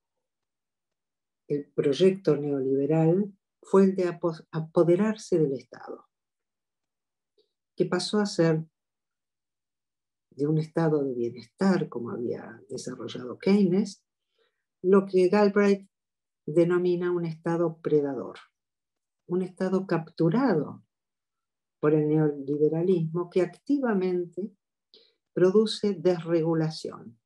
el proyecto neoliberal fue el de apoderarse del Estado, que pasó a ser de un estado de bienestar, como había desarrollado Keynes, lo que Galbraith denomina un estado predador, un estado capturado por el neoliberalismo que activamente produce desregulación.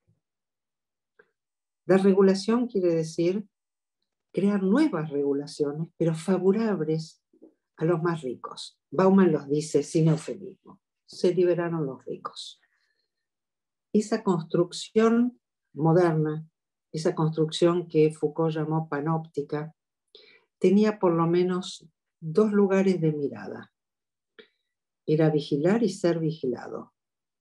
Desregulación quiere decir crear nuevas regulaciones, pero favorables a los más ricos. Bauman los dice sin eufemismo: se liberaron los ricos. Esa construcción moderna, esa construcción que Foucault llamó panóptica, tenía por lo menos dos lugares de mirada. Era vigilar y ser vigilado.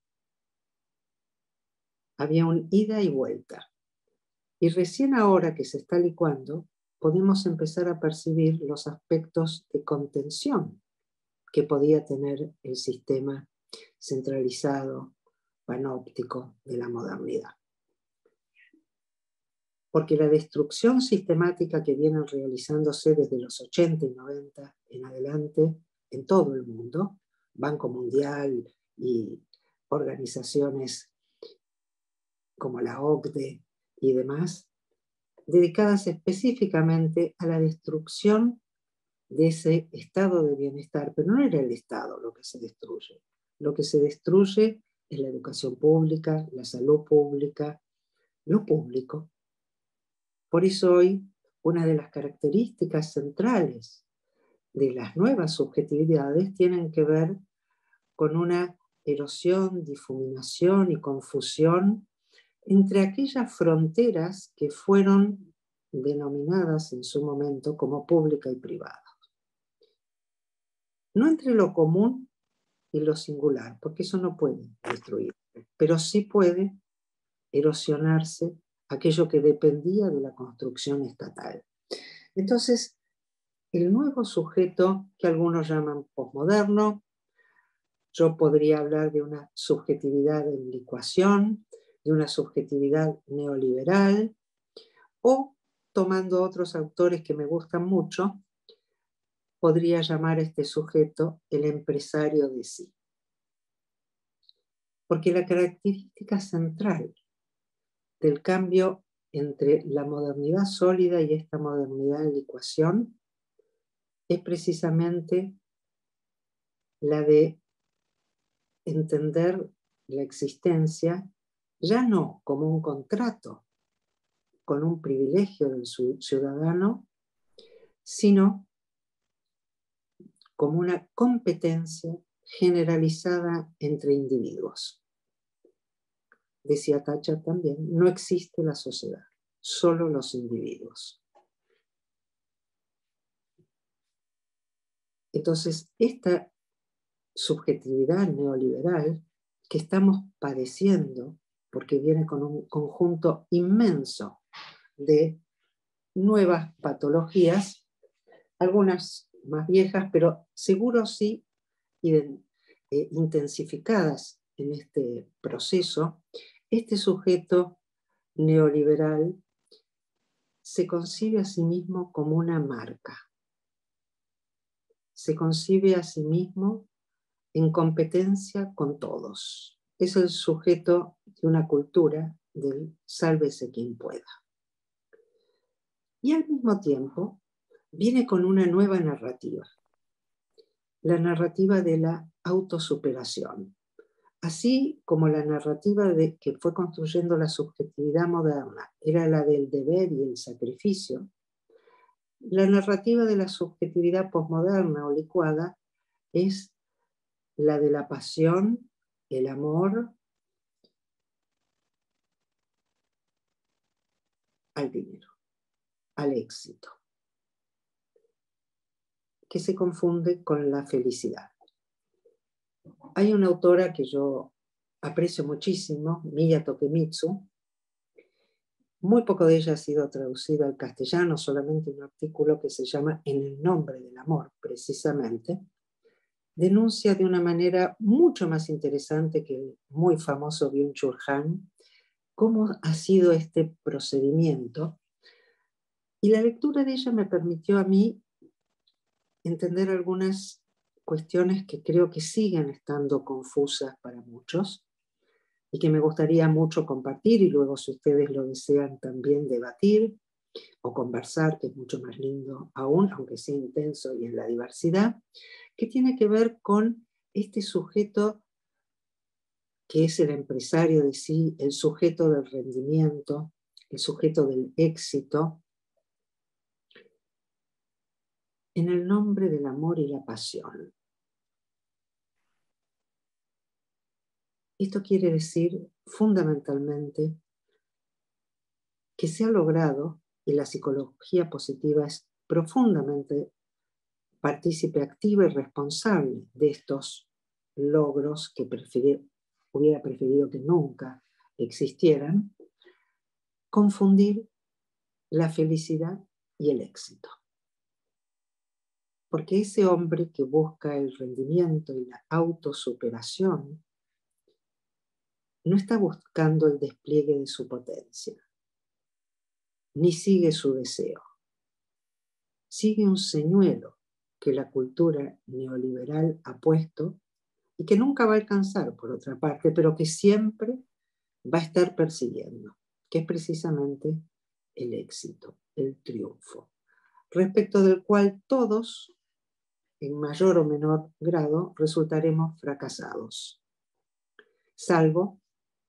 Había un ida y vuelta. Y recién ahora que se está licuando, podemos empezar a percibir los aspectos de contención que podía tener el sistema centralizado, panóptico de la modernidad. Porque la destrucción sistemática que vienen realizándose desde los ochenta y noventa en adelante en todo el mundo, Banco Mundial y organizaciones como la O C D E y demás, dedicadas específicamente a la destrucción de ese estado de bienestar, pero no era el Estado lo que se destruye. Lo que se destruye es la educación pública, la salud pública, lo público. Por eso hoy una de las características centrales de las nuevas subjetividades tienen que ver con una erosión, difuminación y confusión entre aquellas fronteras que fueron denominadas en su momento como pública y privada. No entre lo común y lo singular, porque eso no puede destruirse, pero sí puede erosionarse aquello que dependía de la construcción estatal. Entonces, el nuevo sujeto, que algunos llaman posmoderno, yo podría hablar de una subjetividad en licuación, de una subjetividad neoliberal, o, tomando otros autores que me gustan mucho, podría llamar a este sujeto el empresario de sí. Porque la característica central del cambio entre la modernidad sólida y esta modernidad en licuación es precisamente la de entender la existencia ya no como un contrato con un privilegio del ciudadano, sino como una competencia generalizada entre individuos. Decía Thatcher también, no existe la sociedad, solo los individuos. Entonces, esta subjetividad neoliberal que estamos padeciendo, porque viene con un conjunto inmenso de nuevas patologías, algunas más viejas, pero seguro sí eh, intensificadas en este proceso, este sujeto neoliberal se concibe a sí mismo como una marca. Se concibe a sí mismo en competencia con todos. Es el sujeto de una cultura del sálvese quien pueda. Y al mismo tiempo viene con una nueva narrativa, la narrativa de la autosuperación. Así como la narrativa de, que fue construyendo la subjetividad moderna era la del deber y el sacrificio, la narrativa de la subjetividad posmoderna o licuada es la de la pasión, el amor al dinero, al éxito, que se confunde con la felicidad. Hay una autora que yo aprecio muchísimo, Miya Tokemitsu. Muy poco de ella ha sido traducida al castellano, solamente un artículo que se llama En el nombre del amor, precisamente. denuncia de una manera mucho más interesante que el muy famoso Byung-Chul Han cómo ha sido este procedimiento. Y la lectura de ella me permitió a mí entender algunas cuestiones que creo que siguen estando confusas para muchos y que me gustaría mucho compartir, y luego, si ustedes lo desean, también debatir o conversar, que es mucho más lindo aún, aunque sea intenso y en la diversidad, que tiene que ver con este sujeto que es el empresario de sí, el sujeto del rendimiento, el sujeto del éxito, en el nombre del amor y la pasión. Esto quiere decir fundamentalmente que se ha logrado, y la psicología positiva es profundamente partícipe activa y responsable de estos logros que preferir, hubiera preferido que nunca existieran, confundir la felicidad y el éxito. Porque ese hombre que busca el rendimiento y la autosuperación no está buscando el despliegue de su potencia, ni sigue su deseo. Sigue un señuelo que la cultura neoliberal ha puesto y que nunca va a alcanzar, por otra parte, pero que siempre va a estar persiguiendo, que es precisamente el éxito, el triunfo, respecto del cual todos, en mayor o menor grado, resultaremos fracasados, salvo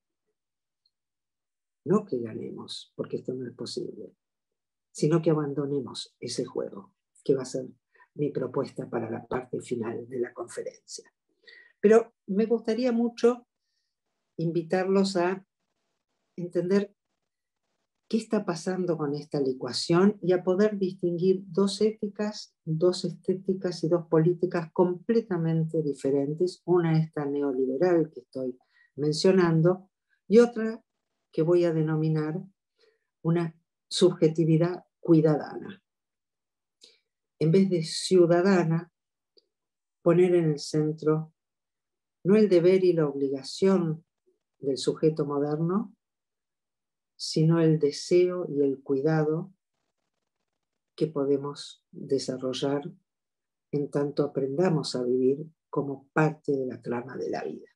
no que ganemos, porque esto no es posible, sino que abandonemos ese juego, que va a ser mi propuesta para la parte final de la conferencia. Pero me gustaría mucho invitarlos a entender qué está pasando con esta licuación y a poder distinguir dos éticas, dos estéticas y dos políticas completamente diferentes. Una esta neoliberal que estoy mencionando y otra que voy a denominar una subjetividad cuidadana. En vez de ciudadana, poner en el centro no el deber y la obligación del sujeto moderno, sino el deseo y el cuidado que podemos desarrollar en tanto aprendamos a vivir como parte de la trama de la vida.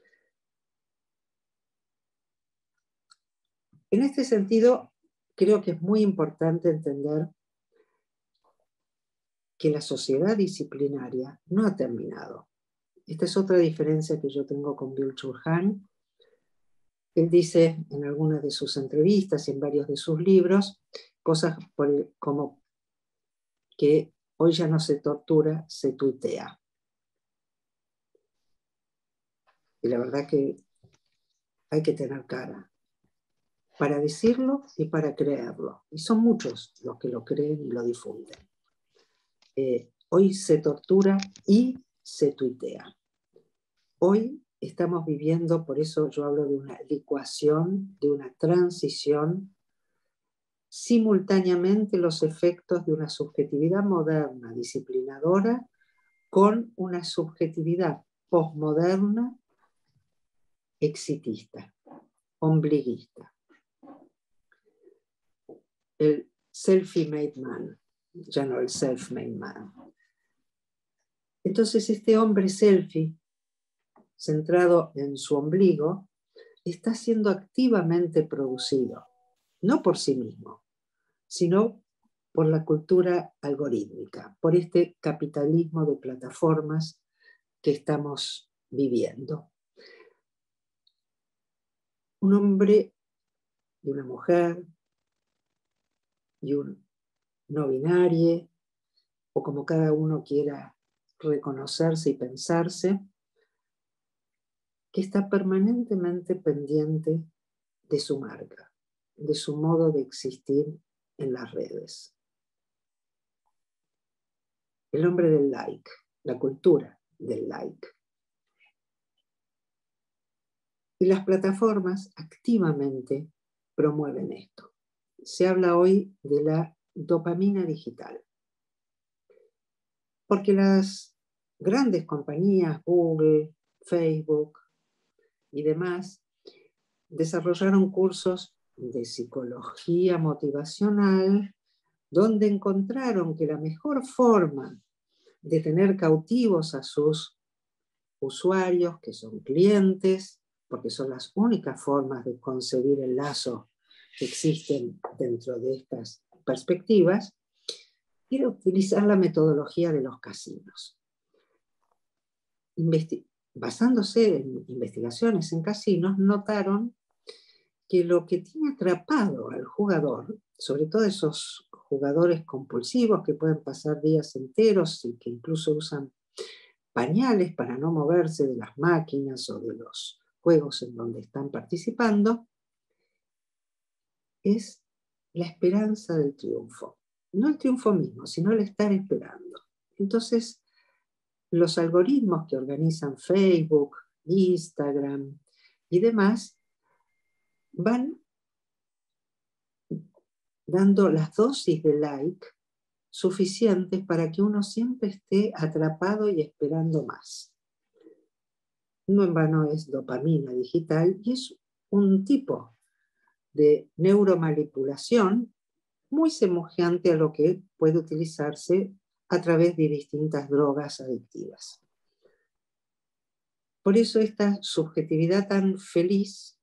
En este sentido, creo que es muy importante entender que la sociedad disciplinaria no ha terminado. Esta es otra diferencia que yo tengo con Byung-Chul Han. Él dice en algunas de sus entrevistas y en varios de sus libros cosas por, como que hoy ya no se tortura, se tuitea. Y la verdad que hay que tener cara para decirlo y para creerlo. Y son muchos los que lo creen y lo difunden. Eh, hoy se tortura y se tuitea. Hoy estamos viviendo, por eso yo hablo de una licuación, de una transición, simultáneamente los efectos de una subjetividad moderna, disciplinadora, con una subjetividad posmoderna, exitista, ombliguista. El self-made man, ya no el self-made man. Entonces este hombre selfie, centrado en su ombligo, está siendo activamente producido, no por sí mismo, sino por la cultura algorítmica, por este capitalismo de plataformas que estamos viviendo. Un hombre y una mujer y un no binario, o como cada uno quiera reconocerse y pensarse, que está permanentemente pendiente de su marca, de su modo de existir en las redes. El hombre del like, la cultura del like. Y las plataformas activamente promueven esto. Se habla hoy de la dopamina digital. Porque las grandes compañías, Google, Facebook y demás, desarrollaron cursos de psicología motivacional, donde encontraron que la mejor forma de tener cautivos a sus usuarios, que son clientes, porque son las únicas formas de concebir el lazo que existen dentro de estas perspectivas, era utilizar la metodología de los casinos. Investi- basándose en investigaciones en casinos, notaron que lo que tiene atrapado al jugador, sobre todo esos jugadores compulsivos que pueden pasar días enteros y que incluso usan pañales para no moverse de las máquinas o de los juegos en donde están participando, es la esperanza del triunfo. No el triunfo mismo, sino el estar esperando. Entonces, los algoritmos que organizan Facebook, Instagram y demás van dando las dosis de like suficientes para que uno siempre esté atrapado y esperando más. No en vano es dopamina digital y es un tipo de neuromanipulación muy semejante a lo que puede utilizarse a través de distintas drogas adictivas. Por eso esta subjetividad tan feliz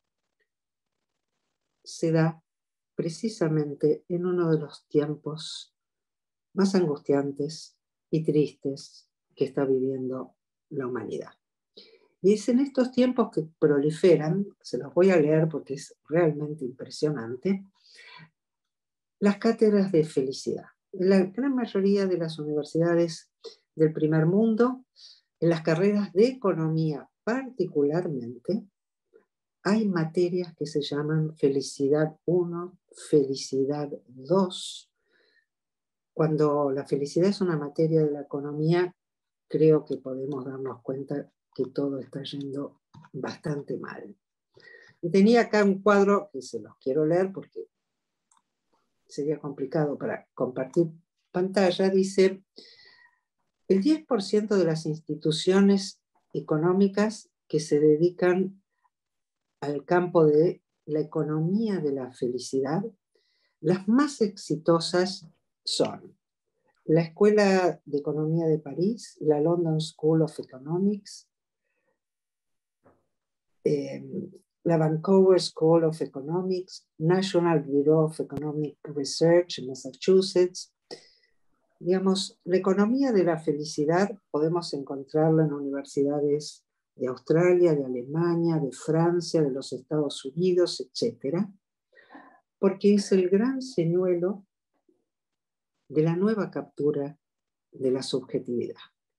se da precisamente en uno de los tiempos más angustiantes y tristes que está viviendo la humanidad. Y es en estos tiempos que proliferan, se los voy a leer porque es realmente impresionante, las cátedras de felicidad. En la gran mayoría de las universidades del primer mundo, en las carreras de economía particularmente, hay materias que se llaman felicidad uno, felicidad dos. Cuando la felicidad es una materia de la economía, creo que podemos darnos cuenta que todo está yendo bastante mal. Y tenía acá un cuadro que se los quiero leer porque sería complicado para compartir pantalla. Dice, el diez por ciento de las instituciones económicas que se dedican al campo de la economía de la felicidad, las más exitosas son la Escuela de Economía de París, la London School of Economics, eh, la Vancouver School of Economics, National Bureau of Economic Research en Massachusetts. Digamos, la economía de la felicidad podemos encontrarla en universidades de Australia, de Alemania, de Francia, de los Estados Unidos, etcétera, porque es el gran señuelo de la nueva captura de la subjetividad.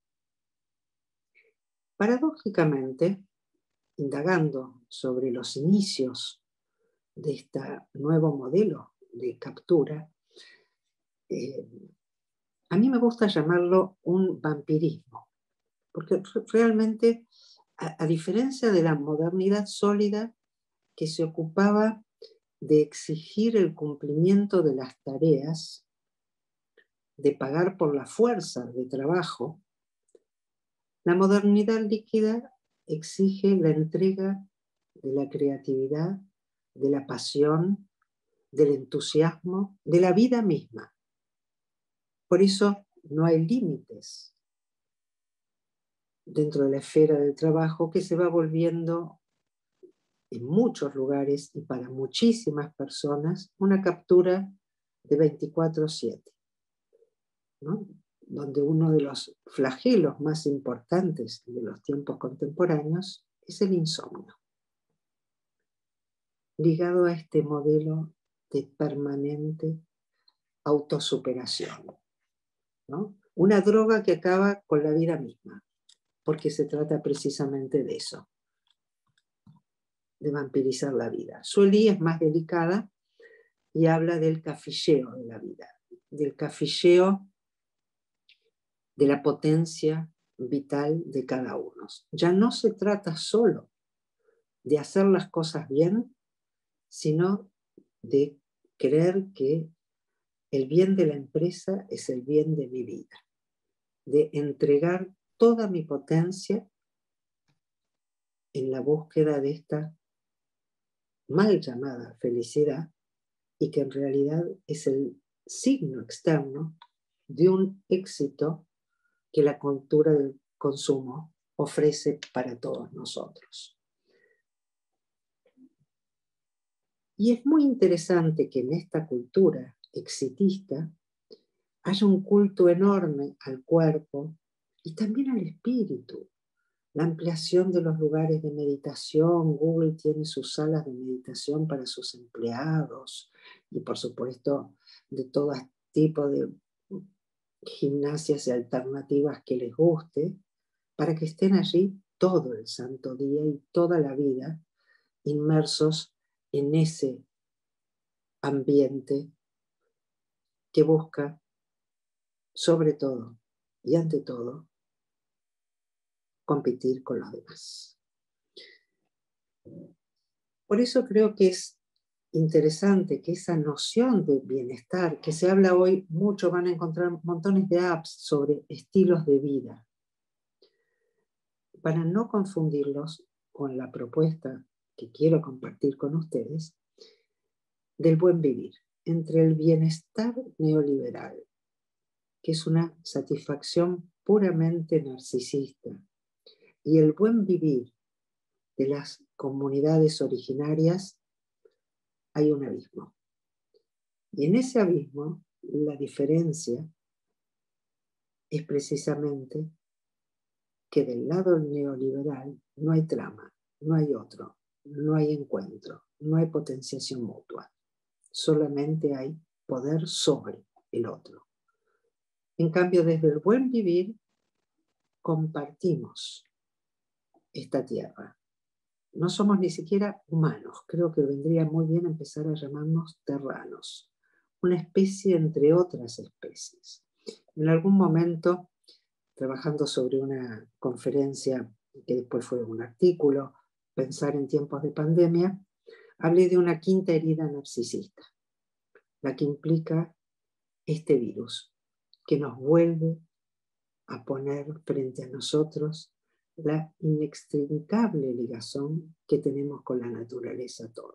Paradójicamente, indagando sobre los inicios de este nuevo modelo de captura, eh, a mí me gusta llamarlo un vampirismo, porque realmente, a, a diferencia de la modernidad sólida que se ocupaba de exigir el cumplimiento de las tareas, de pagar por la fuerza de trabajo, la modernidad líquida exige la entrega de la creatividad, de la pasión, del entusiasmo, de la vida misma. Por eso no hay límites dentro de la esfera del trabajo, que se va volviendo en muchos lugares y para muchísimas personas una captura de veinticuatro siete, ¿no? Donde uno de los flagelos más importantes de los tiempos contemporáneos es el insomnio, ligado a este modelo de permanente autosuperación, ¿no? Una droga que acaba con la vida misma, porque se trata precisamente de eso, de vampirizar la vida. Sully es más delicada y habla del cafilleo de la vida, del cafilleo de la potencia vital de cada uno. Ya no se trata solo de hacer las cosas bien, sino de creer que el bien de la empresa es el bien de mi vida, de entregar toda mi potencia en la búsqueda de esta mal llamada felicidad y que en realidad es el signo externo de un éxito que la cultura del consumo ofrece para todos nosotros. Y es muy interesante que en esta cultura exitista haya un culto enorme al cuerpo y también al espíritu. La ampliación de los lugares de meditación, Google tiene sus salas de meditación para sus empleados y por supuesto de todo tipo de gimnasias y alternativas que les guste, para que estén allí todo el santo día y toda la vida inmersos en ese ambiente que busca, sobre todo y ante todo, competir con los demás. Por eso creo que es interesante que esa noción de bienestar, que se habla hoy mucho, van a encontrar montones de apps sobre estilos de vida, para no confundirlos con la propuesta que quiero compartir con ustedes del buen vivir, entre el bienestar neoliberal, que es una satisfacción puramente narcisista, y el buen vivir de las comunidades originarias, hay un abismo. Y en ese abismo, la diferencia es precisamente que del lado neoliberal no hay trama, no hay otro, no hay encuentro, no hay potenciación mutua. Solamente hay poder sobre el otro. En cambio, desde el buen vivir, compartimos esta tierra. No somos ni siquiera humanos. Creo que vendría muy bien empezar a llamarnos terranos. Una especie entre otras especies. En algún momento, trabajando sobre una conferencia que después fue un artículo, Pensar en tiempos de pandemia, hablé de una quinta herida narcisista, la que implica este virus, que nos vuelve a poner frente a nosotros la inextricable ligazón que tenemos con la naturaleza toda.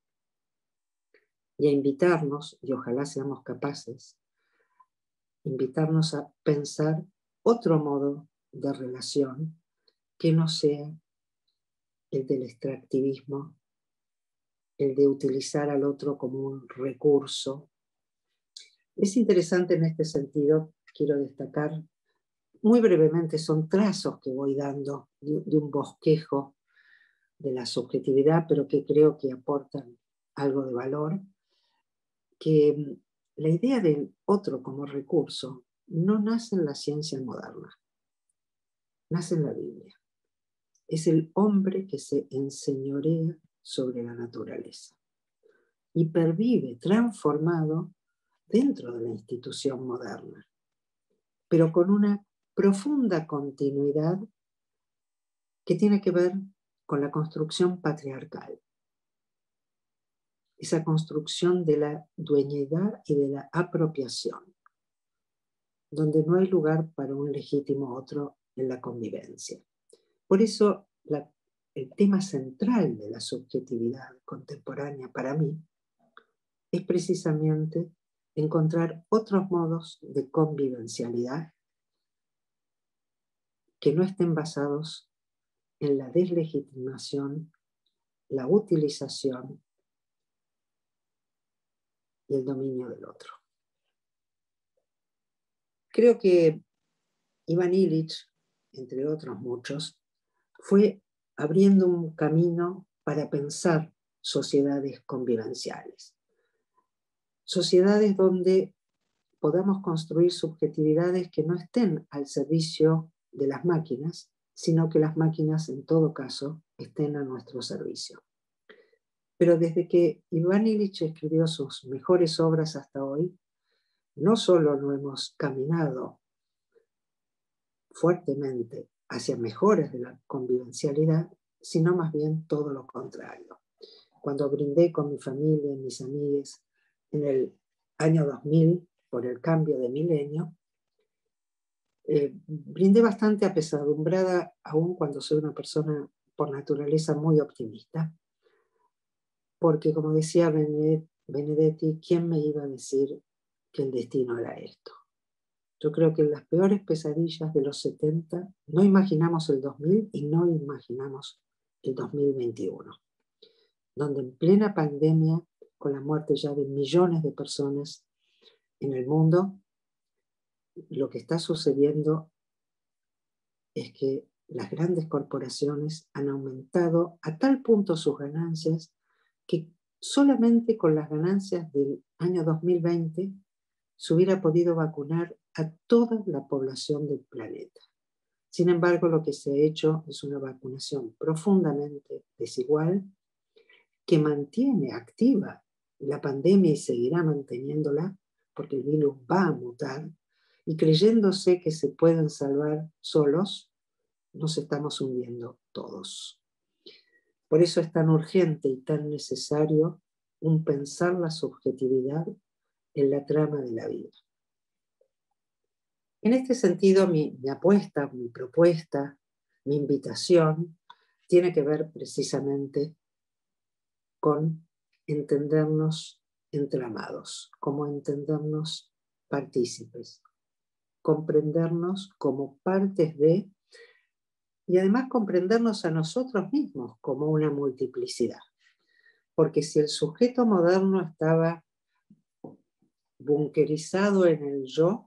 Y a invitarnos, y ojalá seamos capaces, invitarnos a pensar otro modo de relación que no sea el del extractivismo, el de utilizar al otro como un recurso. Es interesante en este sentido, quiero destacar, muy brevemente son trazos que voy dando de, de un bosquejo de la subjetividad, pero que creo que aportan algo de valor, que la idea del otro como recurso no nace en la ciencia moderna, nace en la Biblia. Es el hombre que se enseñorea sobre la naturaleza y pervive transformado dentro de la institución moderna, pero con una profunda continuidad que tiene que ver con la construcción patriarcal. Esa construcción de la dueñidad y de la apropiación, donde no hay lugar para un legítimo otro en la convivencia. Por eso la, el tema central de la subjetividad contemporánea para mí es precisamente encontrar otros modos de convivencialidad que no estén basados en la deslegitimación, la utilización y el dominio del otro. Creo que Ivan Illich, entre otros muchos, fue abriendo un camino para pensar sociedades convivenciales. Sociedades donde podamos construir subjetividades que no estén al servicio de las máquinas, sino que las máquinas, en todo caso, estén a nuestro servicio. Pero desde que Ivan Illich escribió sus mejores obras hasta hoy, no solo no hemos caminado fuertemente hacia mejoras de la convivencialidad, sino más bien todo lo contrario. Cuando brindé con mi familia y mis amigos en el año dos mil por el cambio de milenio, eh, brindé bastante apesadumbrada, aún cuando soy una persona por naturaleza muy optimista, porque como decía Benedetti, ¿quién me iba a decir que el destino era esto? Yo creo que en las peores pesadillas de los setenta no imaginamos el dos mil y no imaginamos el dos mil veintiuno, donde en plena pandemia, con la muerte ya de millones de personas en el mundo, lo que está sucediendo es que las grandes corporaciones han aumentado a tal punto sus ganancias que solamente con las ganancias del año dos mil veinte se hubiera podido vacunar a toda la población del planeta. Sin embargo, lo que se ha hecho es una vacunación profundamente desigual que mantiene activa la pandemia y seguirá manteniéndola porque el virus va a mutar, y creyéndose que se pueden salvar solos, nos estamos hundiendo todos. Por eso es tan urgente y tan necesario un pensar la subjetividad en la trama de la vida. En este sentido, mi, mi apuesta, mi propuesta, mi invitación tiene que ver precisamente con entendernos entramados, como entendernos partícipes, comprendernos como partes de, y además comprendernos a nosotros mismos como una multiplicidad. Porque si el sujeto moderno estaba bunkerizado en el yo,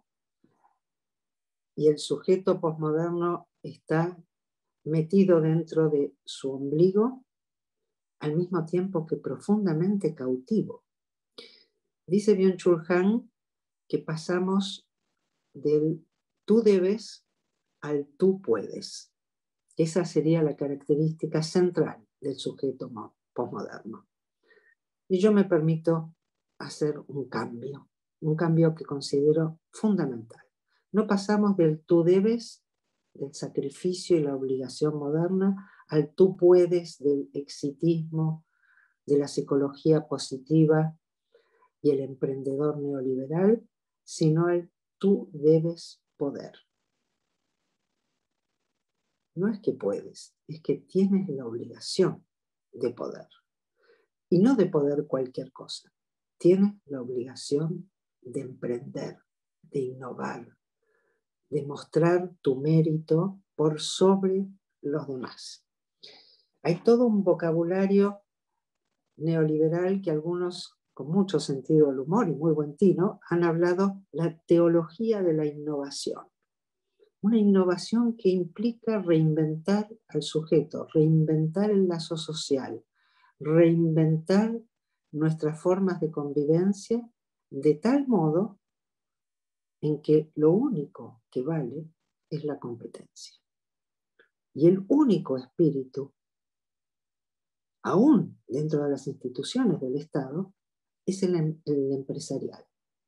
y el sujeto posmoderno está metido dentro de su ombligo, al mismo tiempo que profundamente cautivo. Dice Byung-Chul Han que pasamos del tú debes al tú puedes. Esa sería la característica central del sujeto posmoderno. Y yo me permito hacer un cambio, un cambio que considero fundamental. No pasamos del tú debes, del sacrificio y la obligación moderna, al tú puedes, del exitismo, de la psicología positiva y el emprendedor neoliberal, sino el tú debes poder. No es que puedes, es que tienes la obligación de poder. Y no de poder cualquier cosa. Tienes la obligación de emprender, de innovar, de mostrar tu mérito por sobre los demás. Hay todo un vocabulario neoliberal que algunos, con mucho sentido del humor y muy buen tino, han hablado la teología de la innovación. Una innovación que implica reinventar al sujeto, reinventar el lazo social, reinventar nuestras formas de convivencia de tal modo en que lo único que vale es la competencia. Y el único espíritu, aún dentro de las instituciones del Estado, es el, el empresarial.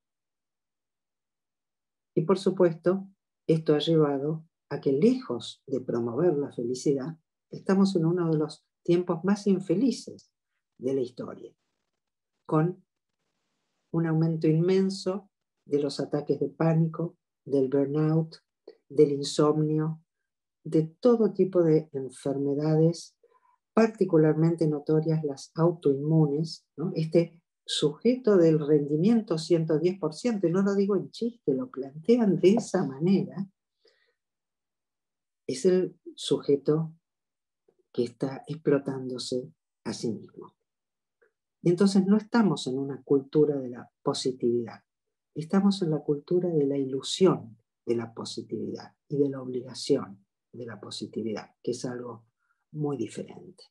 Y por supuesto, esto ha llevado a que, lejos de promover la felicidad, estamos en uno de los tiempos más infelices de la historia, con un aumento inmenso de los ataques de pánico, del burnout, del insomnio, de todo tipo de enfermedades, particularmente notorias las autoinmunes, ¿no? Este sujeto del rendimiento ciento diez por ciento, y no lo digo en chiste, lo plantean de esa manera, es el sujeto que está explotándose a sí mismo. Y entonces no estamos en una cultura de la positividad, estamos en la cultura de la ilusión de la positividad y de la obligación de la positividad, que es algo muy diferente.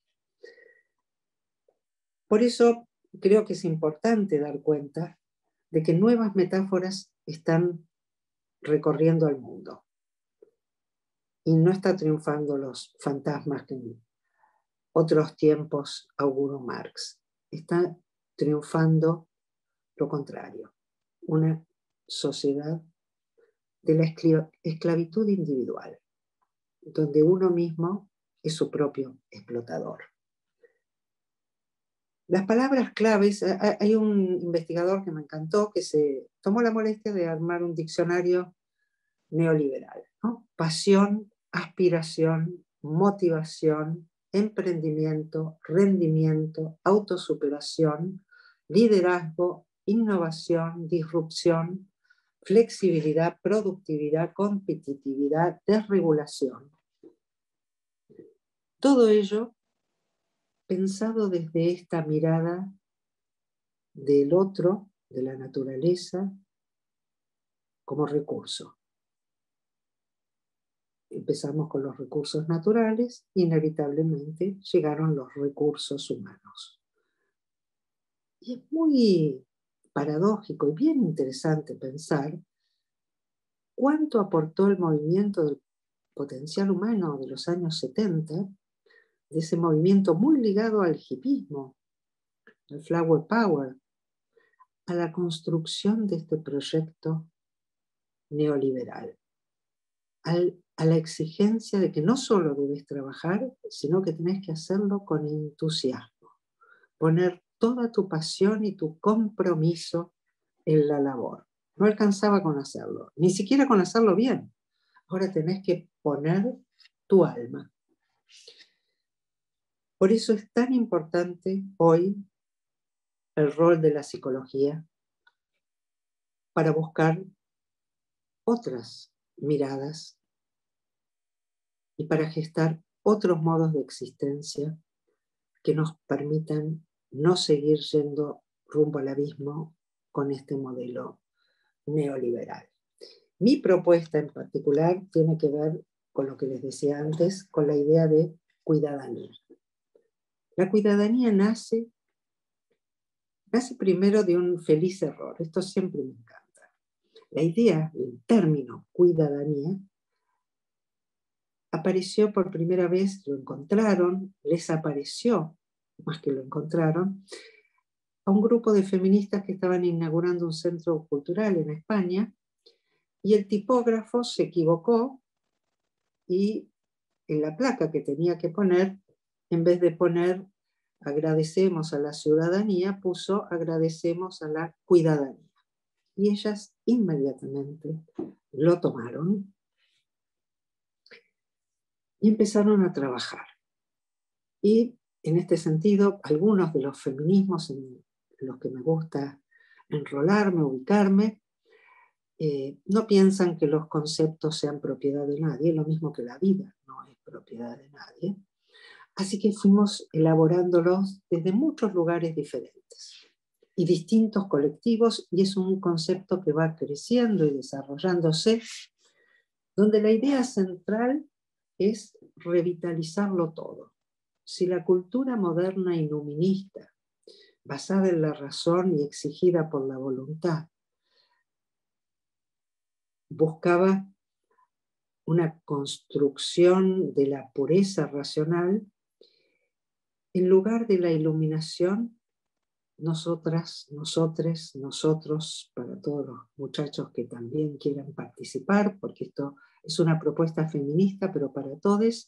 Por eso creo que es importante dar cuenta de que nuevas metáforas están recorriendo al mundo. Y no está triunfando los fantasmas que en otros tiempos auguró Marx. Está triunfando lo contrario, una sociedad de la esclavitud individual, donde uno mismo es su propio explotador. Las palabras claves, hay un investigador que me encantó que se tomó la molestia de armar un diccionario neoliberal. ¿no? Pasión, aspiración, motivación, emprendimiento, rendimiento, autosuperación, liderazgo, innovación, disrupción, flexibilidad, productividad, competitividad, desregulación. Todo ello pensado desde esta mirada del otro, de la naturaleza, como recurso. Empezamos con los recursos naturales, inevitablemente llegaron los recursos humanos. Y es muy paradójico y bien interesante pensar cuánto aportó el movimiento del potencial humano de los años setenta, de ese movimiento muy ligado al hipismo, al flower power, a la construcción de este proyecto neoliberal, al, a la exigencia de que no solo debes trabajar, sino que tenés que hacerlo con entusiasmo, poner toda tu pasión y tu compromiso en la labor. No alcanzaba con hacerlo, ni siquiera con hacerlo bien. Ahora tenés que poner tu alma. Por eso es tan importante hoy el rol de la psicología para buscar otras miradas y para gestar otros modos de existencia que nos permitan no seguir yendo rumbo al abismo con este modelo neoliberal. Mi propuesta en particular tiene que ver con lo que les decía antes, con la idea de cuidadanía. La cuidadanía nace, nace primero de un feliz error. Esto siempre me encanta. La idea, el término cuidadanía, apareció por primera vez, lo encontraron, les apareció, más que lo encontraron, a un grupo de feministas que estaban inaugurando un centro cultural en España, y el tipógrafo se equivocó y en la placa que tenía que poner, en vez de poner agradecemos a la ciudadanía, puso agradecemos a la cuidadanía. Y ellas inmediatamente lo tomaron y empezaron a trabajar. Y en este sentido, algunos de los feminismos en los que me gusta enrolarme, ubicarme, eh, no piensan que los conceptos sean propiedad de nadie, lo mismo que la vida no es propiedad de nadie. Así que fuimos elaborándolos desde muchos lugares diferentes y distintos colectivos, y es un concepto que va creciendo y desarrollándose, donde la idea central es revitalizarlo todo. Si la cultura moderna y luminista, basada en la razón y exigida por la voluntad, buscaba una construcción de la pureza racional, en lugar de la iluminación, nosotras, nosotres, nosotros, para todos los muchachos que también quieran participar, porque esto es una propuesta feminista, pero para todos,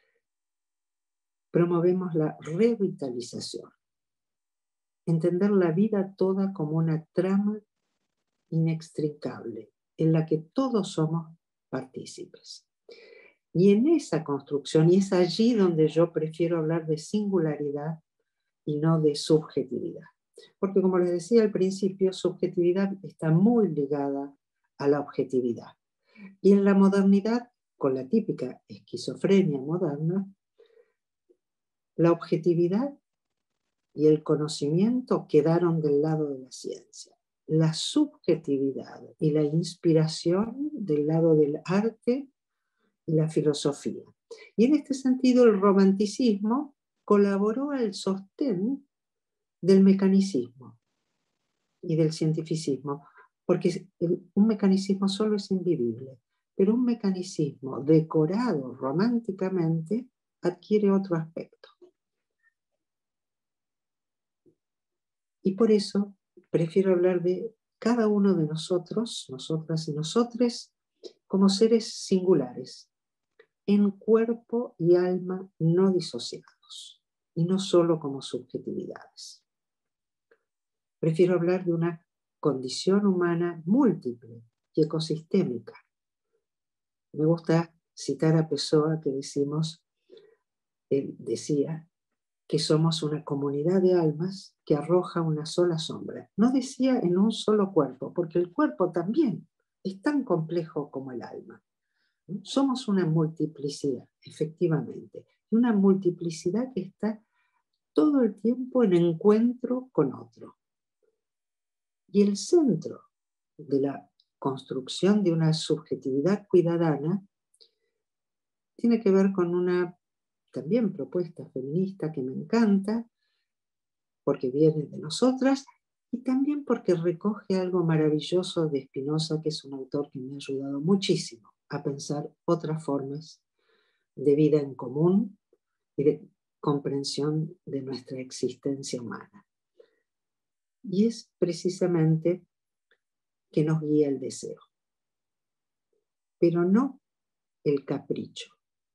promovemos la revitalización. Entender la vida toda como una trama inextricable, en la que todos somos partícipes. Y en esa construcción, y es allí donde yo prefiero hablar de singularidad y no de subjetividad. Porque como les decía al principio, subjetividad está muy ligada a la objetividad. Y en la modernidad, con la típica esquizofrenia moderna, la objetividad y el conocimiento quedaron del lado de la ciencia. La subjetividad y la inspiración del lado del arte y la filosofía. Y en este sentido el romanticismo colaboró al sostén del mecanicismo y del cientificismo, porque un mecanicismo solo es invivible, pero un mecanicismo decorado románticamente adquiere otro aspecto. Y por eso prefiero hablar de cada uno de nosotros, nosotras y nosotres, como seres singulares, en cuerpo y alma no disociados, y no solo como subjetividades. Prefiero hablar de una condición humana múltiple y ecosistémica, Me gusta citar a Pessoa, que decimos, él decía que somos una comunidad de almas que arroja una sola sombra. No decía en un solo cuerpo, porque el cuerpo también es tan complejo como el alma. Somos una multiplicidad, efectivamente, una multiplicidad que está todo el tiempo en encuentro con otro. Y el centro de la construcción de una subjetividad cuidadana tiene que ver con una también propuesta feminista que me encanta, porque viene de nosotras y también porque recoge algo maravilloso de Spinoza, que es un autor que me ha ayudado muchísimo a pensar otras formas de vida en común y de comprensión de nuestra existencia humana. Y es precisamente que nos guía el deseo, pero no el capricho.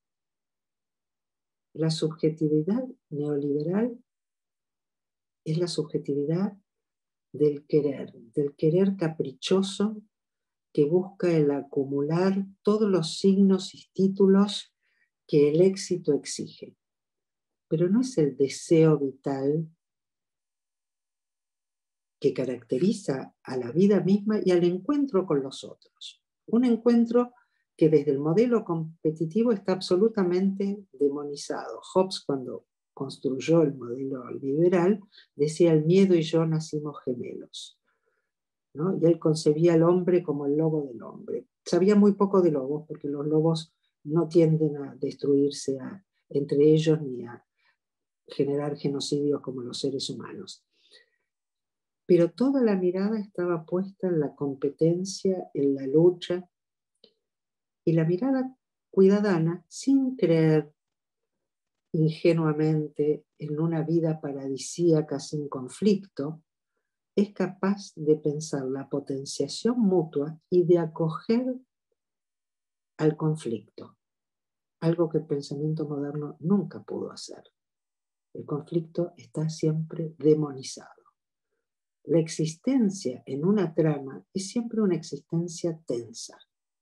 La subjetividad neoliberal es la subjetividad del querer, del querer caprichoso que busca el acumular todos los signos y títulos que el éxito exige. Pero no es el deseo vital que caracteriza a la vida misma y al encuentro con los otros. Un encuentro que desde el modelo competitivo está absolutamente demonizado. Hobbes, cuando construyó el modelo liberal, decía: el miedo y yo nacimos gemelos, ¿no? Y él concebía al hombre como el lobo del hombre. Sabía muy poco de lobos, porque los lobos no tienden a destruirse a, entre ellos ni a generar genocidios como los seres humanos. Pero toda la mirada estaba puesta en la competencia, en la lucha, y la mirada cuidadana, sin creer ingenuamente en una vida paradisíaca sin conflicto, es capaz de pensar la potenciación mutua y de acoger al conflicto, algo que el pensamiento moderno nunca pudo hacer. El conflicto está siempre demonizado. La existencia en una trama es siempre una existencia tensa.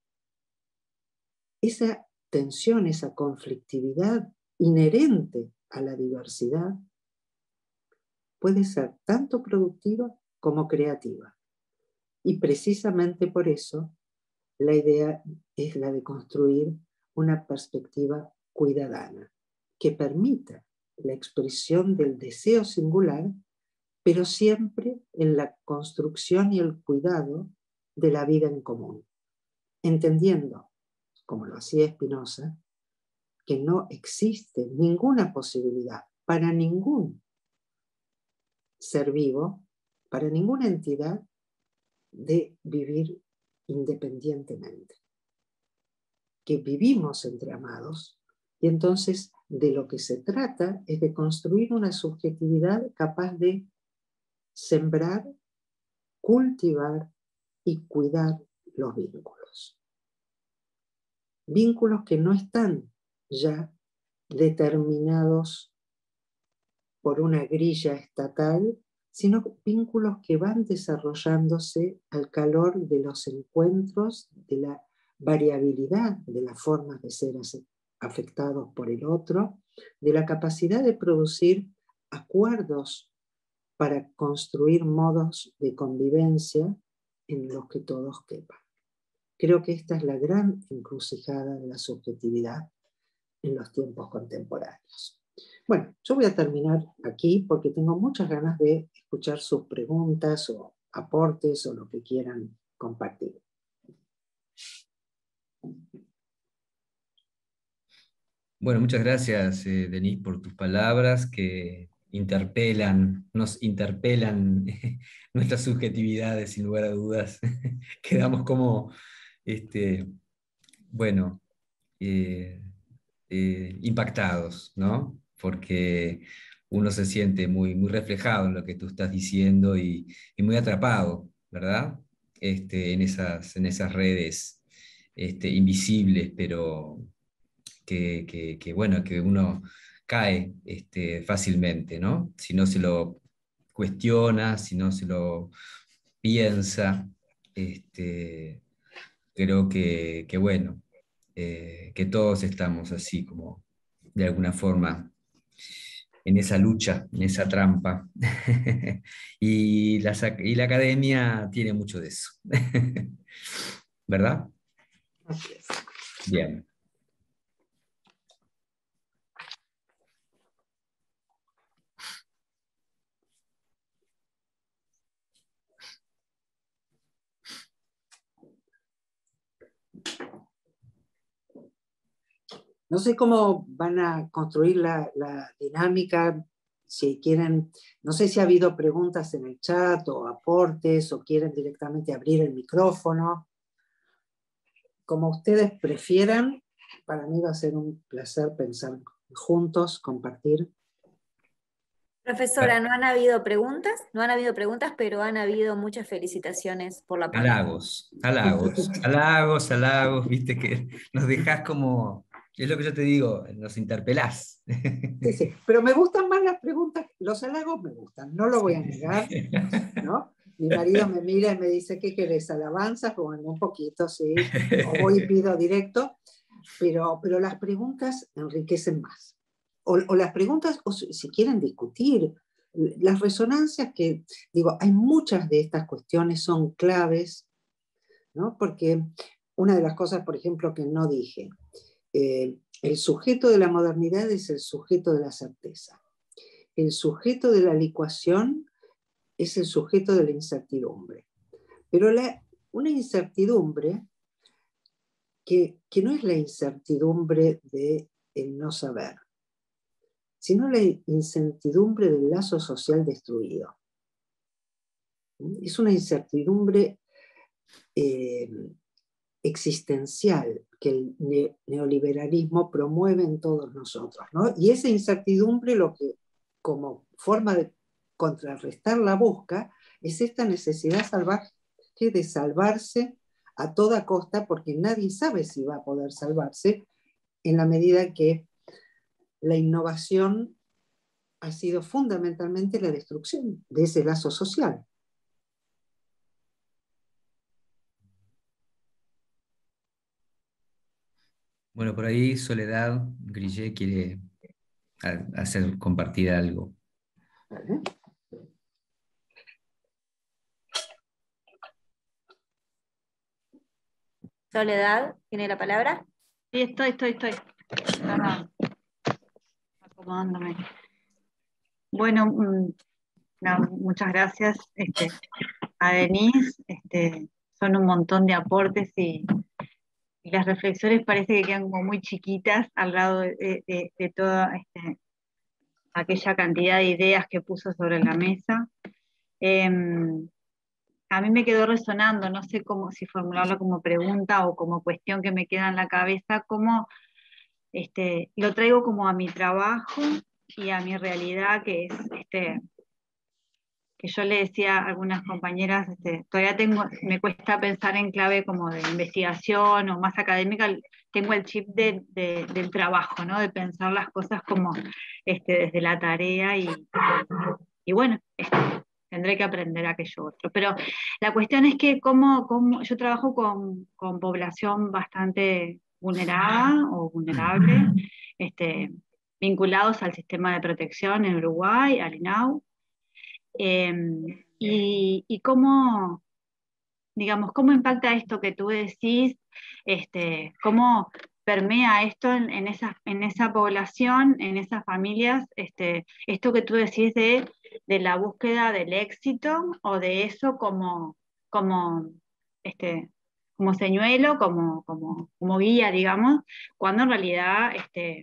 Esa tensión, esa conflictividad inherente a la diversidad puede ser tanto productiva como creativa. Y precisamente por eso la idea es la de construir una perspectiva cuidadana que permita la expresión del deseo singular, pero siempre en la construcción y el cuidado de la vida en común, entendiendo, como lo hacía Spinoza, que no existe ninguna posibilidad para ningún ser vivo, para ninguna entidad, de vivir independientemente. Que vivimos entre amados, y entonces de lo que se trata es de construir una subjetividad capaz de sembrar, cultivar y cuidar los vínculos. Vínculos que no están ya determinados por una grilla estatal, sino vínculos que van desarrollándose al calor de los encuentros, de la variabilidad de las formas de ser afectados por el otro, de la capacidad de producir acuerdos para construir modos de convivencia en los que todos quepan. Creo que esta es la gran encrucijada de la subjetividad en los tiempos contemporáneos. Bueno, yo voy a terminar aquí porque tengo muchas ganas de escuchar sus preguntas o aportes o lo que quieran compartir. Bueno, muchas gracias, eh, Denise, por tus palabras que interpelan, nos interpelan nuestras subjetividades, sin lugar a dudas. Quedamos como, este, bueno, eh, eh, impactados, ¿no? Porque uno se siente muy, muy reflejado en lo que tú estás diciendo y, y muy atrapado, ¿verdad? Este, en, esas, en esas redes este, invisibles, pero que, que, que, bueno, que uno cae este, fácilmente, ¿no? Si no se lo cuestiona, si no se lo piensa, este, creo que, que bueno, eh, que todos estamos así como, de alguna forma, en esa lucha, en esa trampa. y, la, y la academia tiene mucho de eso. ¿Verdad? Así es. Bien. No sé cómo van a construir la, la dinámica, si quieren, no sé si ha habido preguntas en el chat o aportes, o quieren directamente abrir el micrófono. Como ustedes prefieran, para mí va a ser un placer pensar juntos, compartir. Profesora, no han habido preguntas, no han habido preguntas, pero han habido muchas felicitaciones por la ponencia. Halagos, halagos, halagos, halagos, viste que nos dejás como, es lo que yo te digo, nos interpelás. Sí, sí, pero me gustan más las preguntas, los halagos me gustan, no lo voy a negar, ¿no? Mi marido me mira y me dice, ¿qué querés? ¿Alabanzas? Bueno, un poquito, sí, o voy y pido directo, pero, pero las preguntas enriquecen más. O, o las preguntas, o si, si quieren discutir, las resonancias que, digo, hay muchas de estas cuestiones son claves, ¿no? Porque una de las cosas, por ejemplo, que no dije, eh, el sujeto de la modernidad es el sujeto de la certeza. El sujeto de la licuación es el sujeto de la incertidumbre. Pero la, una incertidumbre que, que no es la incertidumbre de el no saber, sino la incertidumbre del lazo social destruido. Es una incertidumbre eh, existencial que el ne neoliberalismo promueve en todos nosotros, ¿no? Y esa incertidumbre lo que, como forma de contrarrestar la busca, es esta necesidad salvaje de salvarse a toda costa, porque nadie sabe si va a poder salvarse, en la medida que la innovación ha sido fundamentalmente la destrucción de ese lazo social. Bueno, por ahí Soledad Grillé quiere hacer compartir algo. ¿Vale? Soledad, ¿tiene la palabra? Sí, estoy, estoy, estoy. Estaba acomodándome. Bueno, no, muchas gracias este, a Denise. Este, son un montón de aportes y, y las reflexiones parece que quedan como muy chiquitas al lado de, de, de toda este, aquella cantidad de ideas que puso sobre la mesa. Eh, a mí me quedó resonando, no sé cómo, si formularlo como pregunta o como cuestión que me queda en la cabeza, cómo este, lo traigo como a mi trabajo y a mi realidad, que es, este, que yo le decía a algunas compañeras, este, todavía tengo, me cuesta pensar en clave como de investigación o más académica, tengo el chip de, de, del trabajo, ¿no? De pensar las cosas como este, desde la tarea y, y bueno, este, tendré que aprender aquello otro. Pero la cuestión es que como, como yo trabajo con, con población bastante vulnerada o vulnerable, este, vinculados al sistema de protección en Uruguay, al INAU, eh, y, y cómo, digamos, cómo impacta esto que tú decís, este, cómo permea esto en, en, esa, en esa población, en esas familias, este, esto que tú decís de, de la búsqueda del éxito o de eso como, como, este, como señuelo, como, como, como guía, digamos, cuando en realidad este,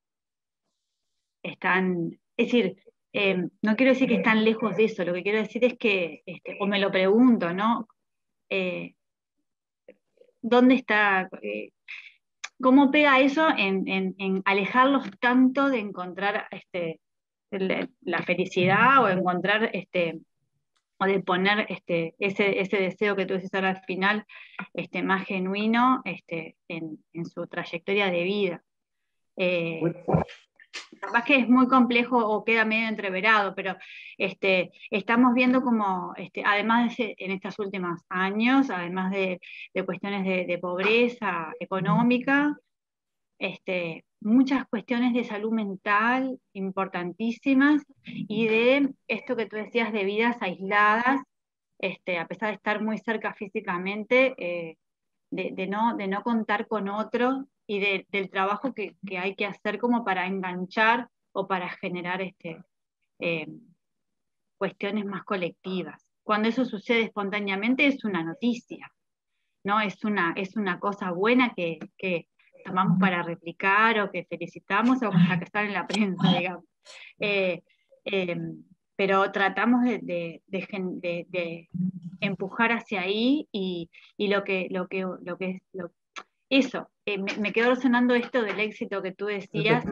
están, es decir, eh, no quiero decir que están lejos de eso, lo que quiero decir es que, este, o me lo pregunto, ¿no? Eh, ¿Dónde está? Eh, ¿Cómo pega eso en, en, en, alejarlos tanto de encontrar este, el, la felicidad o encontrar este, o de poner este, ese, ese deseo que tú dices ahora al final este, más genuino este, en, en su trayectoria de vida? Eh, Bueno, capaz que es muy complejo o queda medio entreverado, pero este, estamos viendo como, este, además de, en estos últimos años, además de, de cuestiones de, de pobreza económica, este, muchas cuestiones de salud mental importantísimas y de esto que tú decías de vidas aisladas, este, a pesar de estar muy cerca físicamente, eh, de, de, no, de no contar con otros y de, del trabajo que, que hay que hacer como para enganchar o para generar este, eh, cuestiones más colectivas. Cuando eso sucede espontáneamente es una noticia, ¿no? Es una, es una cosa buena que, que tomamos para replicar o que felicitamos o para que está en la prensa, digamos. Eh, eh, pero tratamos de, de, de, de, de empujar hacia ahí y, y lo que, lo que, lo que es, lo, eso, eh, me, me quedó resonando esto del éxito que tú decías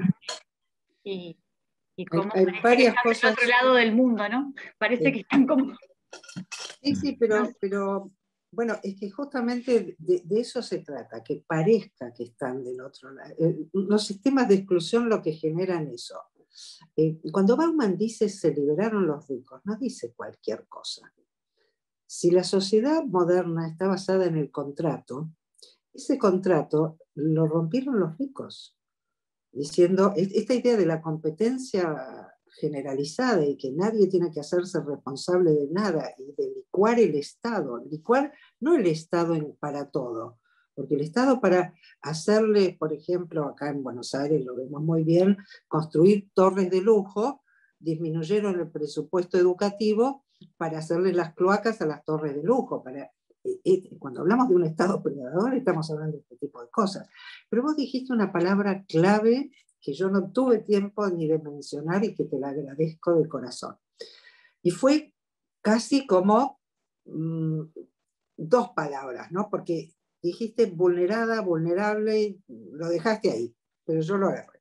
y, y cómo hay, hay parece varias que están cosas. del otro lado del mundo, ¿no? Parece Sí. que están como... Sí, sí, pero, pero bueno, es que justamente de, de eso se trata, que parezca que están del otro lado. Eh, los sistemas de exclusión lo que generan eso. Eh, cuando Bauman dice se liberaron los ricos, no dice cualquier cosa. Si la sociedad moderna está basada en el contrato, ese contrato lo rompieron los ricos, diciendo, esta idea de la competencia generalizada y que nadie tiene que hacerse responsable de nada y de licuar el Estado, licuar no el Estado en, para todo, porque el Estado para hacerle, por ejemplo, acá en Buenos Aires lo vemos muy bien, construir torres de lujo, disminuyeron el presupuesto educativo para hacerle las cloacas a las torres de lujo, para... Cuando hablamos de un Estado predador estamos hablando de este tipo de cosas. Pero vos dijiste una palabra clave que yo no tuve tiempo ni de mencionar y que te la agradezco de corazón. Y fue casi como mmm, dos palabras, ¿no? Porque dijiste vulnerada, vulnerable, lo dejaste ahí, pero yo lo agarré.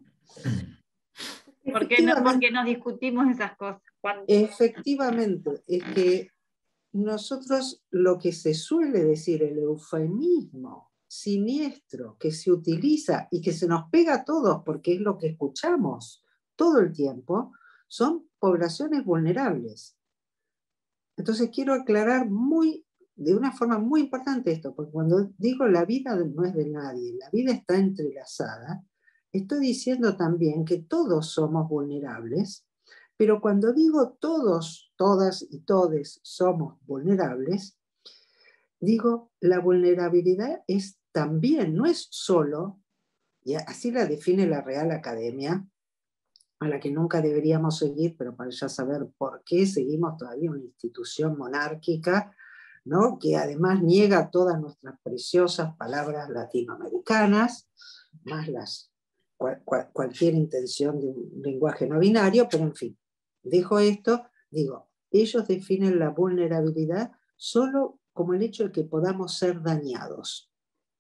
¿Por qué no? Porque nos discutimos esas cosas. ¿Cuándo? Efectivamente, es que nosotros lo que se suele decir, el eufemismo siniestro que se utiliza y que se nos pega a todos porque es lo que escuchamos todo el tiempo, son poblaciones vulnerables. Entonces quiero aclarar muy, de una forma muy importante esto, porque cuando digo la vida no es de nadie, la vida está entrelazada, estoy diciendo también que todos somos vulnerables. Pero cuando digo todos, todas y todes somos vulnerables, digo la vulnerabilidad es también, no es solo, y así la define la Real Academia, a la que nunca deberíamos seguir, pero para ya saber por qué seguimos todavía una institución monárquica, ¿no? Que además niega todas nuestras preciosas palabras latinoamericanas, más las, cual, cual, cualquier intención de un lenguaje no binario, pero en fin. Dejo esto, digo, ellos definen la vulnerabilidad solo como el hecho de que podamos ser dañados.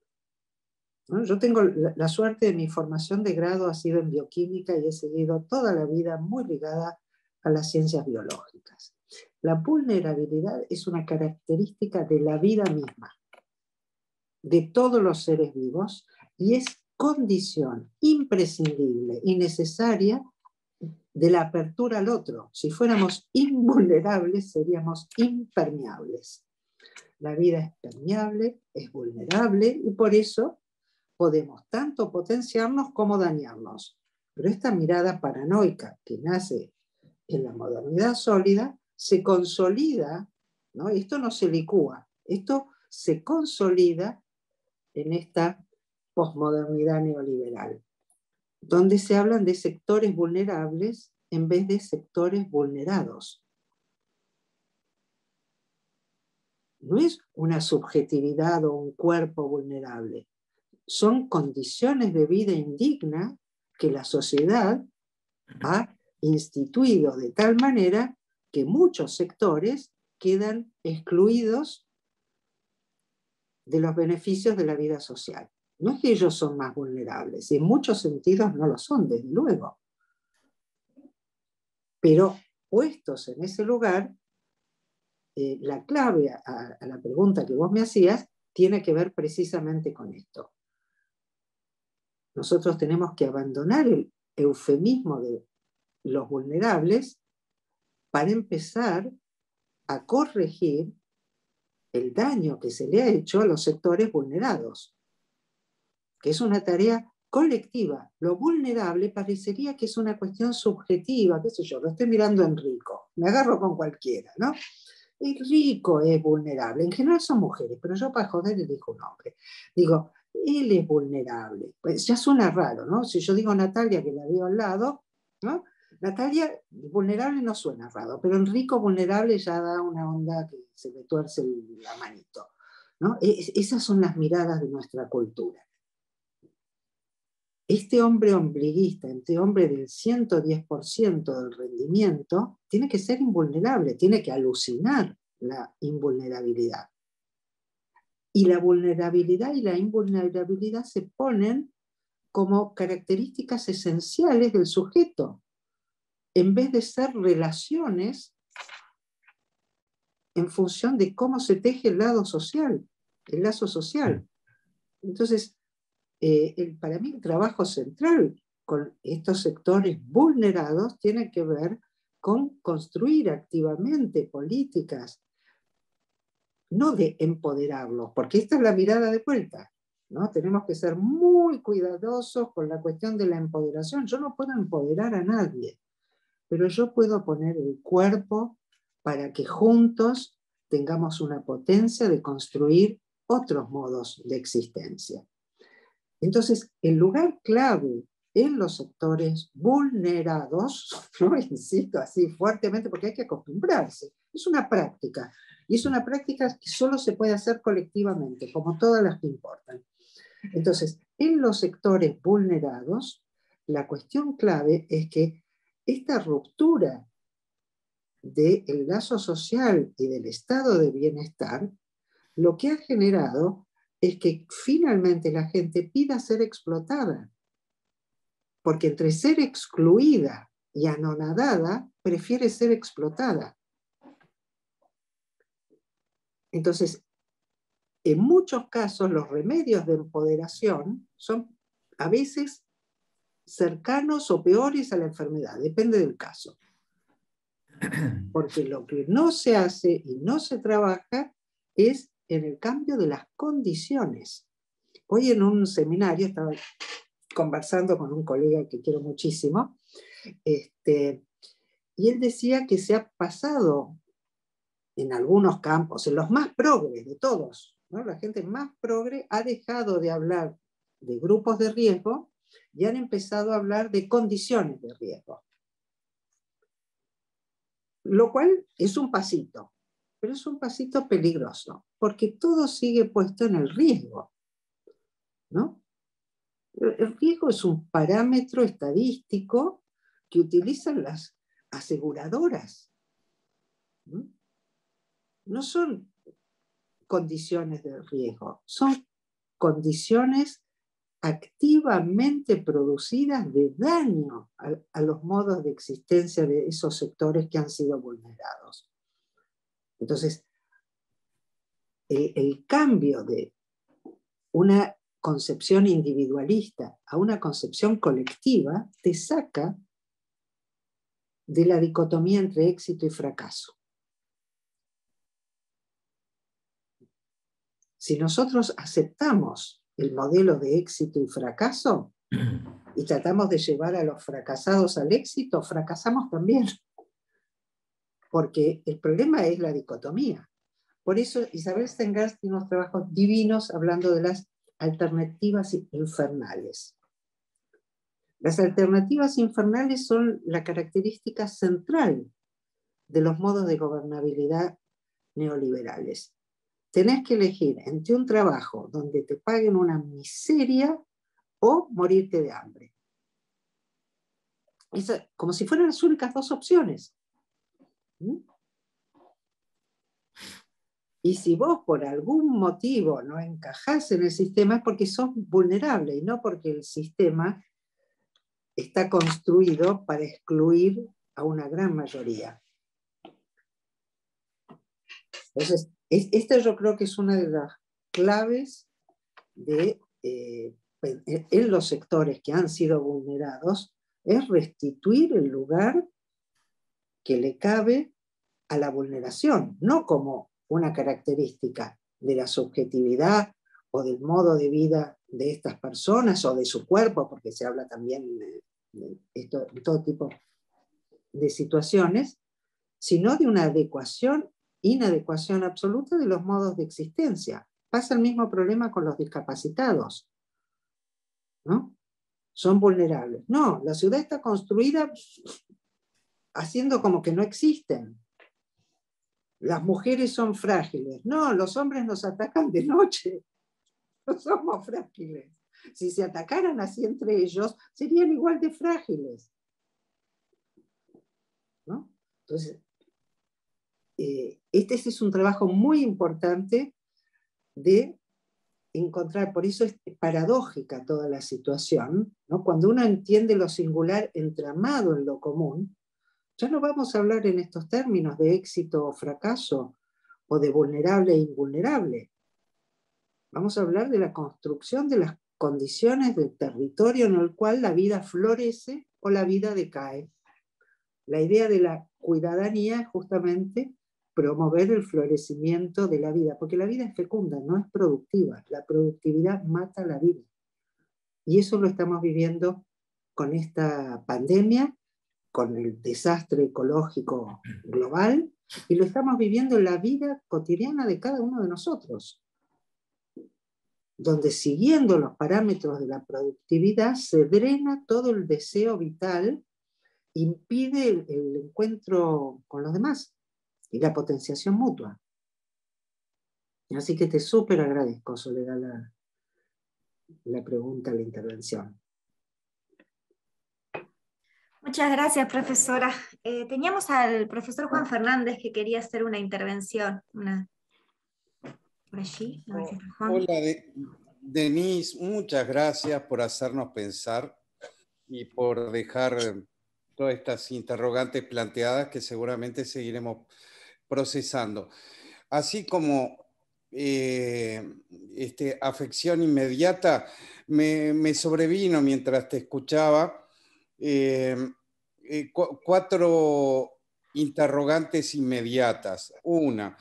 ¿No? Yo tengo la, la suerte de mi formación de grado ha sido en bioquímica y he seguido toda la vida muy ligada a las ciencias biológicas. La vulnerabilidad es una característica de la vida misma, de todos los seres vivos, y es condición imprescindible y necesaria de la apertura al otro. Si fuéramos invulnerables, seríamos impermeables. La vida es permeable, es vulnerable, y por eso podemos tanto potenciarnos como dañarnos. Pero esta mirada paranoica que nace en la modernidad sólida, se consolida, ¿no? Esto no se licúa, esto se consolida en esta posmodernidad neoliberal, donde se hablan de sectores vulnerables en vez de sectores vulnerados. No es una subjetividad o un cuerpo vulnerable, son condiciones de vida indigna que la sociedad ha instituido de tal manera que muchos sectores quedan excluidos de los beneficios de la vida social. No es que ellos son más vulnerables, en muchos sentidos no lo son, desde luego. Pero puestos en ese lugar, eh, la clave a, a la pregunta que vos me hacías tiene que ver precisamente con esto. Nosotros tenemos que abandonar el, eufemismo de los vulnerables para empezar a corregir el daño que se le ha hecho a los sectores vulnerados, que es una tarea colectiva. Lo vulnerable parecería que es una cuestión subjetiva, qué sé yo, lo estoy mirando en Rico, me agarro con cualquiera, ¿no? El rico es vulnerable, en general son mujeres, pero yo para joder le digo un hombre. Digo, él es vulnerable. Pues ya suena raro, ¿no? Si yo digo Natalia, que la veo al lado, ¿no? Natalia, vulnerable no suena raro, pero en rico vulnerable ya da una onda que se le tuerce la manito, ¿no? Es, esas son las miradas de nuestra cultura. Este hombre ombliguista, este hombre del ciento diez por ciento del rendimiento, tiene que ser invulnerable, tiene que alucinar la invulnerabilidad. Y la vulnerabilidad y la invulnerabilidad se ponen como características esenciales del sujeto, en vez de ser relaciones en función de cómo se teje el lado social, el lazo social. Entonces, eh, el, para mí el trabajo central con estos sectores vulnerados tiene que ver con construir activamente políticas, no de empoderarlos, porque esta es la mirada de vuelta, ¿no? Tenemos que ser muy cuidadosos con la cuestión de la empoderación. Yo no puedo empoderar a nadie, pero yo puedo poner el cuerpo para que juntos tengamos una potencia de construir otros modos de existencia. Entonces, el lugar clave en los sectores vulnerados, no insisto así fuertemente porque hay que acostumbrarse, es una práctica, y es una práctica que solo se puede hacer colectivamente, como todas las que importan. Entonces, en los sectores vulnerados, la cuestión clave es que esta ruptura del lazo social y del estado de bienestar, lo que ha generado es que finalmente la gente pida ser explotada, porque entre ser excluida y anonadada, prefiere ser explotada. Entonces, en muchos casos los remedios de empoderación son a veces cercanos o peores a la enfermedad, depende del caso. Porque lo que no se hace y no se trabaja es en el cambio de las condiciones. Hoy en un seminario estaba conversando con un colega que quiero muchísimo, este, y él decía que se ha pasado en algunos campos, en los más progres de todos, ¿no? La gente más progre ha dejado de hablar de grupos de riesgo y han empezado a hablar de condiciones de riesgo. Lo cual es un pasito, pero es un pasito peligroso, porque todo sigue puesto en el riesgo, ¿no? El riesgo es un parámetro estadístico que utilizan las aseguradoras, ¿no? No son condiciones de riesgo, son condiciones activamente producidas de daño a, a los modos de existencia de esos sectores que han sido vulnerados. Entonces, el, el cambio de una concepción individualista a una concepción colectiva te saca de la dicotomía entre éxito y fracaso. Si nosotros aceptamos el modelo de éxito y fracaso y tratamos de llevar a los fracasados al éxito, fracasamos también. Porque el problema es la dicotomía. Por eso Isabel Stengers tiene unos trabajos divinos hablando de las alternativas infernales. Las alternativas infernales son la característica central de los modos de gobernabilidad neoliberales. Tenés que elegir entre un trabajo donde te paguen una miseria o morirte de hambre. Es como si fueran las únicas dos opciones. ¿Mm? Y si vos por algún motivo no encajás en el sistema es porque sos vulnerable y no porque el sistema está construido para excluir a una gran mayoría. Entonces, es, esta yo creo que es una de las claves de, eh, en los sectores que han sido vulnerados, es restituir el lugar que le cabe a la vulneración, no como una característica de la subjetividad o del modo de vida de estas personas o de su cuerpo, porque se habla también de, de, esto, de todo tipo de situaciones, sino de una adecuación, inadecuación absoluta de los modos de existencia. Pasa el mismo problema con los discapacitados, ¿no? Son vulnerables. No, la ciudad está construida haciendo como que no existen. Las mujeres son frágiles. No, los hombres nos atacan de noche. No somos frágiles. Si se atacaran así entre ellos, serían igual de frágiles, ¿no? Entonces, eh, este, este es un trabajo muy importante de encontrar, por eso es paradójica toda la situación, ¿no? Cuando uno entiende lo singular entramado en lo común, ya no vamos a hablar en estos términos de éxito o fracaso, o de vulnerable e invulnerable. Vamos a hablar de la construcción de las condiciones del territorio en el cual la vida florece o la vida decae. La idea de la cuidadanía es justamente promover el florecimiento de la vida, porque la vida es fecunda, no es productiva. La productividad mata la vida. Y eso lo estamos viviendo con esta pandemia, con el desastre ecológico global, y lo estamos viviendo en la vida cotidiana de cada uno de nosotros, donde siguiendo los parámetros de la productividad se drena todo el deseo vital, impide el, el encuentro con los demás y la potenciación mutua. Así que te súper agradezco, Soledad, la, la pregunta, la intervención. Muchas gracias, profesora. Eh, teníamos al profesor Juan Fernández que quería hacer una intervención. Una... Por allí. No, oh, hola, de, Denise, muchas gracias por hacernos pensar y por dejar todas estas interrogantes planteadas que seguramente seguiremos procesando. Así como eh, este, afección inmediata, me, me sobrevino mientras te escuchaba eh, eh, cu cuatro interrogantes inmediatas. Una,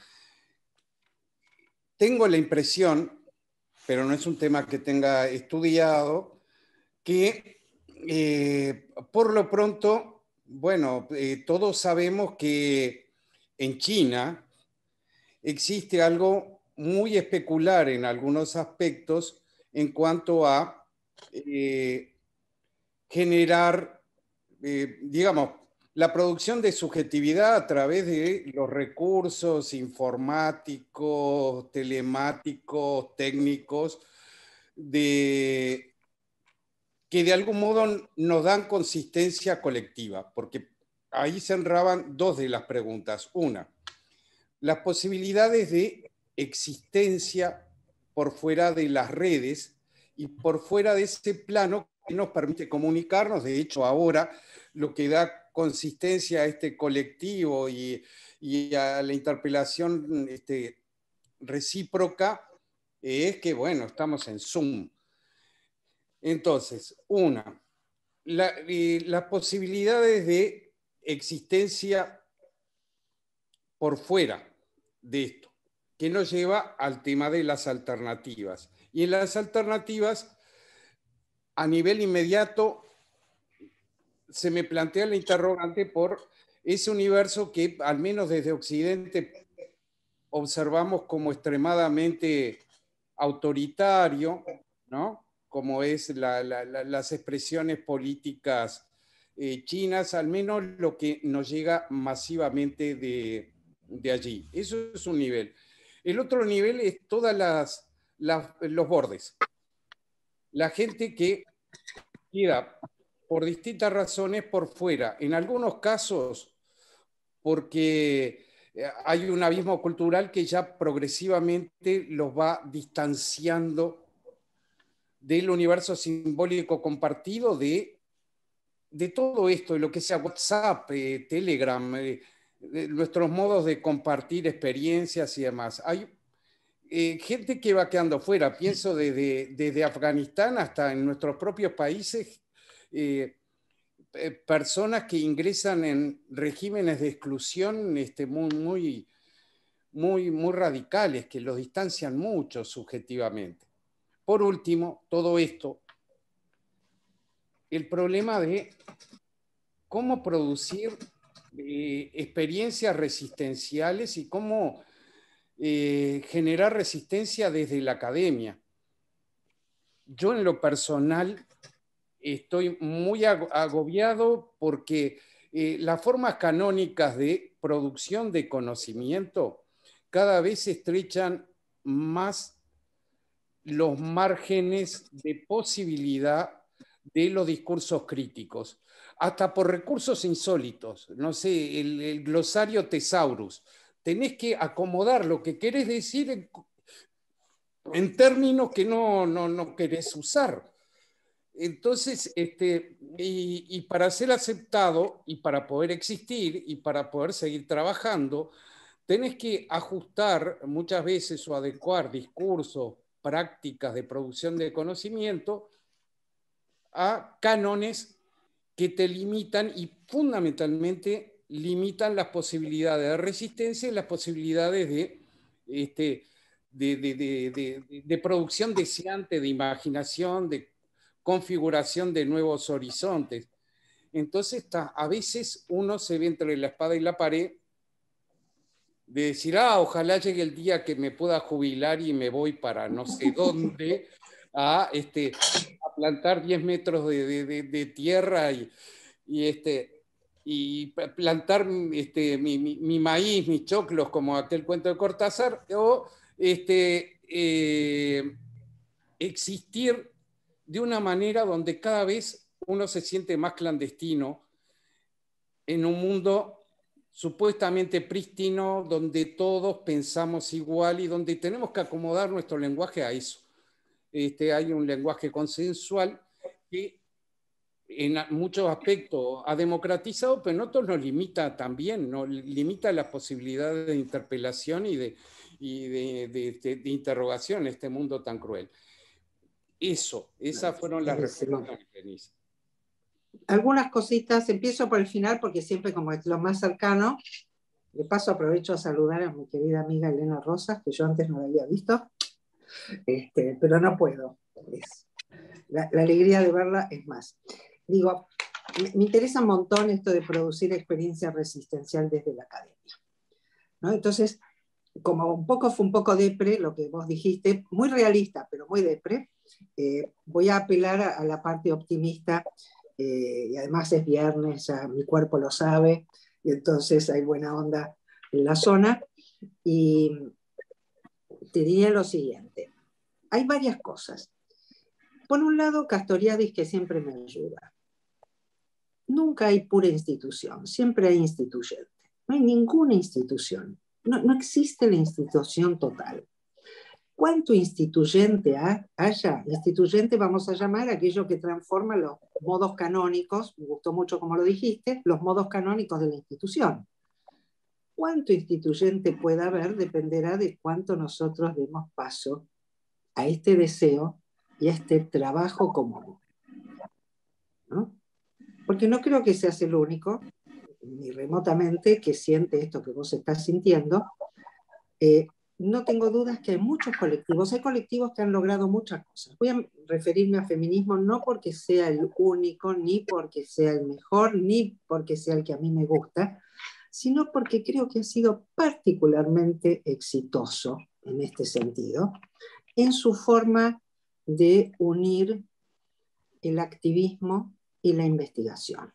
tengo la impresión, pero no es un tema que tenga estudiado, que eh, por lo pronto, bueno, eh, todos sabemos que en China existe algo muy especular en algunos aspectos en cuanto a eh, generar, eh, digamos, la producción de subjetividad a través de los recursos informáticos, telemáticos, técnicos, de, que de algún modo nos dan consistencia colectiva, porque ahí se enraban dos de las preguntas. Una, las posibilidades de existencia por fuera de las redes y por fuera de ese plano que nos permite comunicarnos. De hecho, ahora lo que da consistencia a este colectivo y, y a la interpelación este, recíproca es que, bueno, estamos en Zoom. Entonces, una, la, eh, las posibilidades de existencia por fuera de esto, que nos lleva al tema de las alternativas. Y en las alternativas, a nivel inmediato, se me plantea la interrogante por ese universo que, al menos desde Occidente, observamos como extremadamente autoritario, ¿no? Como es la, la, la, las expresiones políticas eh, chinas, al menos lo que nos llega masivamente de, de allí. Eso es un nivel. El otro nivel es todas las, las los bordes. La gente que queda por distintas razones por fuera. En algunos casos, porque hay un abismo cultural que ya progresivamente los va distanciando del universo simbólico compartido de, de todo esto, de lo que sea WhatsApp, eh, Telegram, eh, de nuestros modos de compartir experiencias y demás. Hay eh, gente que va quedando fuera, pienso desde, desde Afganistán hasta en nuestros propios países, eh, eh, personas que ingresan en regímenes de exclusión este, muy, muy, muy, muy radicales, que los distancian mucho subjetivamente. Por último, todo esto, el problema de cómo producir eh, experiencias resistenciales y cómo eh, generar resistencia desde la academia. Yo en lo personal estoy muy agobiado porque eh, las formas canónicas de producción de conocimiento cada vez estrechan más los márgenes de posibilidad de los discursos críticos, hasta por recursos insólitos. No sé, el, el glosario Thesaurus. Tenés que acomodar lo que querés decir en, en términos que no, no, no querés usar. Entonces, este, y, y para ser aceptado y para poder existir y para poder seguir trabajando, tenés que ajustar muchas veces o adecuar discursos, prácticas de producción de conocimiento a cánones que te limitan y fundamentalmente limitan las posibilidades de resistencia y las posibilidades de, este, de, de, de, de, de producción deseante, de imaginación, de configuración de nuevos horizontes. Entonces, está, a veces uno se ve entre la espada y la pared de decir, ah, ojalá llegue el día que me pueda jubilar y me voy para no sé dónde a, este, a plantar diez metros de, de, de, de tierra y, y, este, y plantar este, mi, mi, mi maíz, mis choclos, como aquel cuento de Cortázar, o este, eh, existir de una manera donde cada vez uno se siente más clandestino en un mundo supuestamente prístino, donde todos pensamos igual y donde tenemos que acomodar nuestro lenguaje a eso. Este, hay un lenguaje consensual que en muchos aspectos ha democratizado, pero en otros nos limita también, nos limita las posibilidades de interpelación y de, y de, de, de, de interrogación en este mundo tan cruel. Eso, esas fueron las reflexiones, Denise. Algunas cositas, empiezo por el final porque siempre como es lo más cercano. De paso aprovecho a saludar a mi querida amiga Elena Rosas, que yo antes no la había visto, este, pero no puedo. Es, la, la alegría de verla es más. Digo, me, me interesa un montón esto de producir experiencia resistencial desde la academia, ¿no? Entonces, como un poco fue un poco depre lo que vos dijiste, muy realista, pero muy depre, eh, voy a apelar a, a la parte optimista. Eh, y además es viernes, ya mi cuerpo lo sabe, y entonces hay buena onda en la zona. Y te diría lo siguiente, hay varias cosas. Por un lado, Castoriadis, que siempre me ayuda. Nunca hay pura institución, siempre hay instituyente. No hay ninguna institución, no, no existe la institución total. ¿Cuánto instituyente haya? Instituyente vamos a llamar aquello que transforma los modos canónicos, me gustó mucho como lo dijiste, los modos canónicos de la institución. Cuánto instituyente pueda haber dependerá de cuánto nosotros demos paso a este deseo y a este trabajo común, ¿no? Porque no creo que seas el único, ni remotamente, que siente esto que vos estás sintiendo. Eh, no tengo dudas que hay muchos colectivos, hay colectivos que han logrado muchas cosas. Voy a referirme a feminismo no porque sea el único, ni porque sea el mejor, ni porque sea el que a mí me gusta, sino porque creo que ha sido particularmente exitoso en este sentido, en su forma de unir el activismo y la investigación,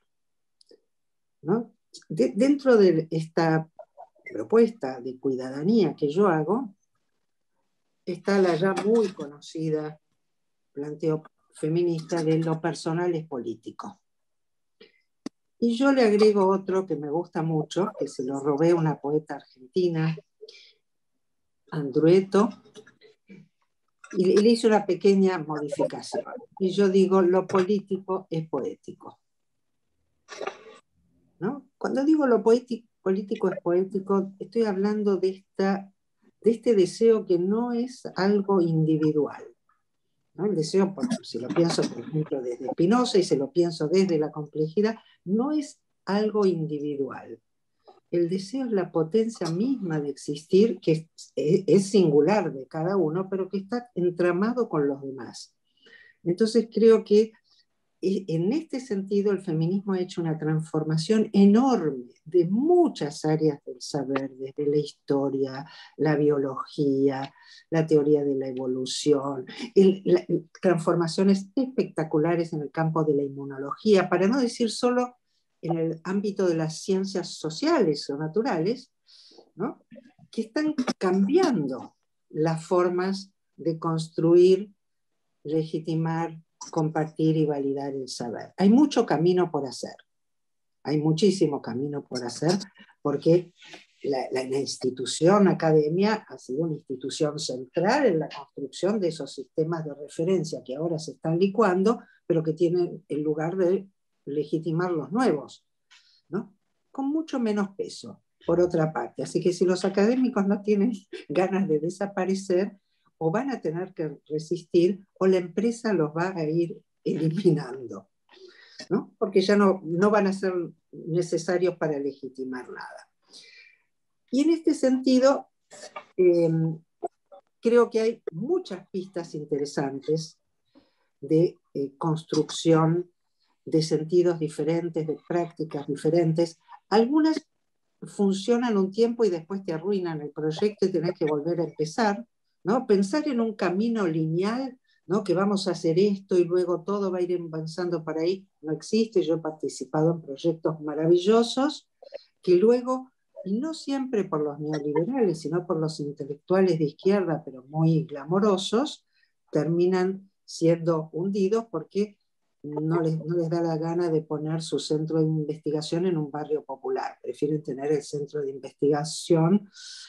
¿no? De, dentro de esta propuesta de cuidadanía que yo hago, está la ya muy conocida planteo feminista de lo personal es político. Y yo le agrego otro que me gusta mucho, que se lo robé a una poeta argentina, Andrueto, y le hice una pequeña modificación. Y yo digo, lo político es poético, ¿no? Cuando digo lo poético, político es poético, estoy hablando de, esta, de este deseo que no es algo individual, ¿no? El deseo, por, si lo pienso, por ejemplo, desde Spinoza y se lo pienso desde la complejidad, no es algo individual. El deseo es la potencia misma de existir, que es, es singular de cada uno, pero que está entramado con los demás. Entonces creo que en este sentido el feminismo ha hecho una transformación enorme de muchas áreas del saber, desde la historia, la biología, la teoría de la evolución, el, la, transformaciones espectaculares en el campo de la inmunología, para no decir solo en el ámbito de las ciencias sociales o naturales, ¿no? Que están cambiando las formas de construir, legitimar, compartir y validar el saber. Hay mucho camino por hacer, hay muchísimo camino por hacer, porque la, la, la institución academia ha sido una institución central en la construcción de esos sistemas de referencia que ahora se están licuando, pero que tienen el lugar de legitimar los nuevos, ¿no? Con mucho menos peso, por otra parte. Así que si los académicos no tienen ganas de desaparecer, o van a tener que resistir, o la empresa los va a ir eliminando, ¿no? Porque ya no, no van a ser necesarios para legitimar nada. Y en este sentido, eh, creo que hay muchas pistas interesantes de eh, construcción de sentidos diferentes, de prácticas diferentes. Algunas funcionan un tiempo y después te arruinan el proyecto y tenés que volver a empezar, ¿no? Pensar en un camino lineal, ¿no? Que vamos a hacer esto y luego todo va a ir avanzando para ahí, no existe. Yo he participado en proyectos maravillosos que luego, y no siempre por los neoliberales, sino por los intelectuales de izquierda, pero muy glamorosos, terminan siendo hundidos porque no les, no les da la gana de poner su centro de investigación en un barrio popular. Prefieren tener el centro de investigación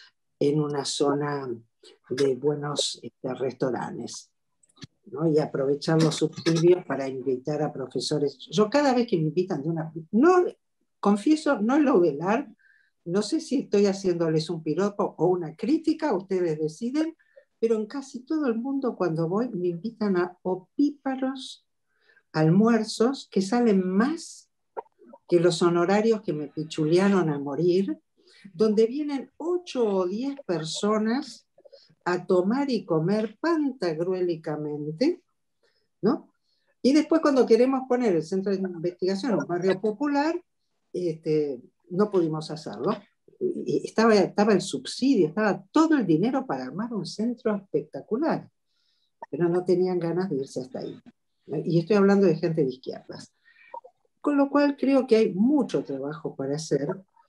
en una zona de buenos este, restaurantes, ¿no? Y aprovechar los subsidios para invitar a profesores. Yo cada vez que me invitan de una... No, confieso, no lo velar, no sé si estoy haciéndoles un piropo o una crítica, ustedes deciden, pero en casi todo el mundo cuando voy me invitan a opíparos almuerzos que salen más que los honorarios que me pichulearon a morir, donde vienen ocho o diez personas a tomar y comer pantagruélicamente, ¿no? Y después cuando queremos poner el centro de investigación en un barrio popular, este, no pudimos hacerlo. Y estaba, estaba el subsidio, estaba todo el dinero para armar un centro espectacular, pero no tenían ganas de irse hasta ahí. Y estoy hablando de gente de izquierdas. Con lo cual creo que hay mucho trabajo para hacer,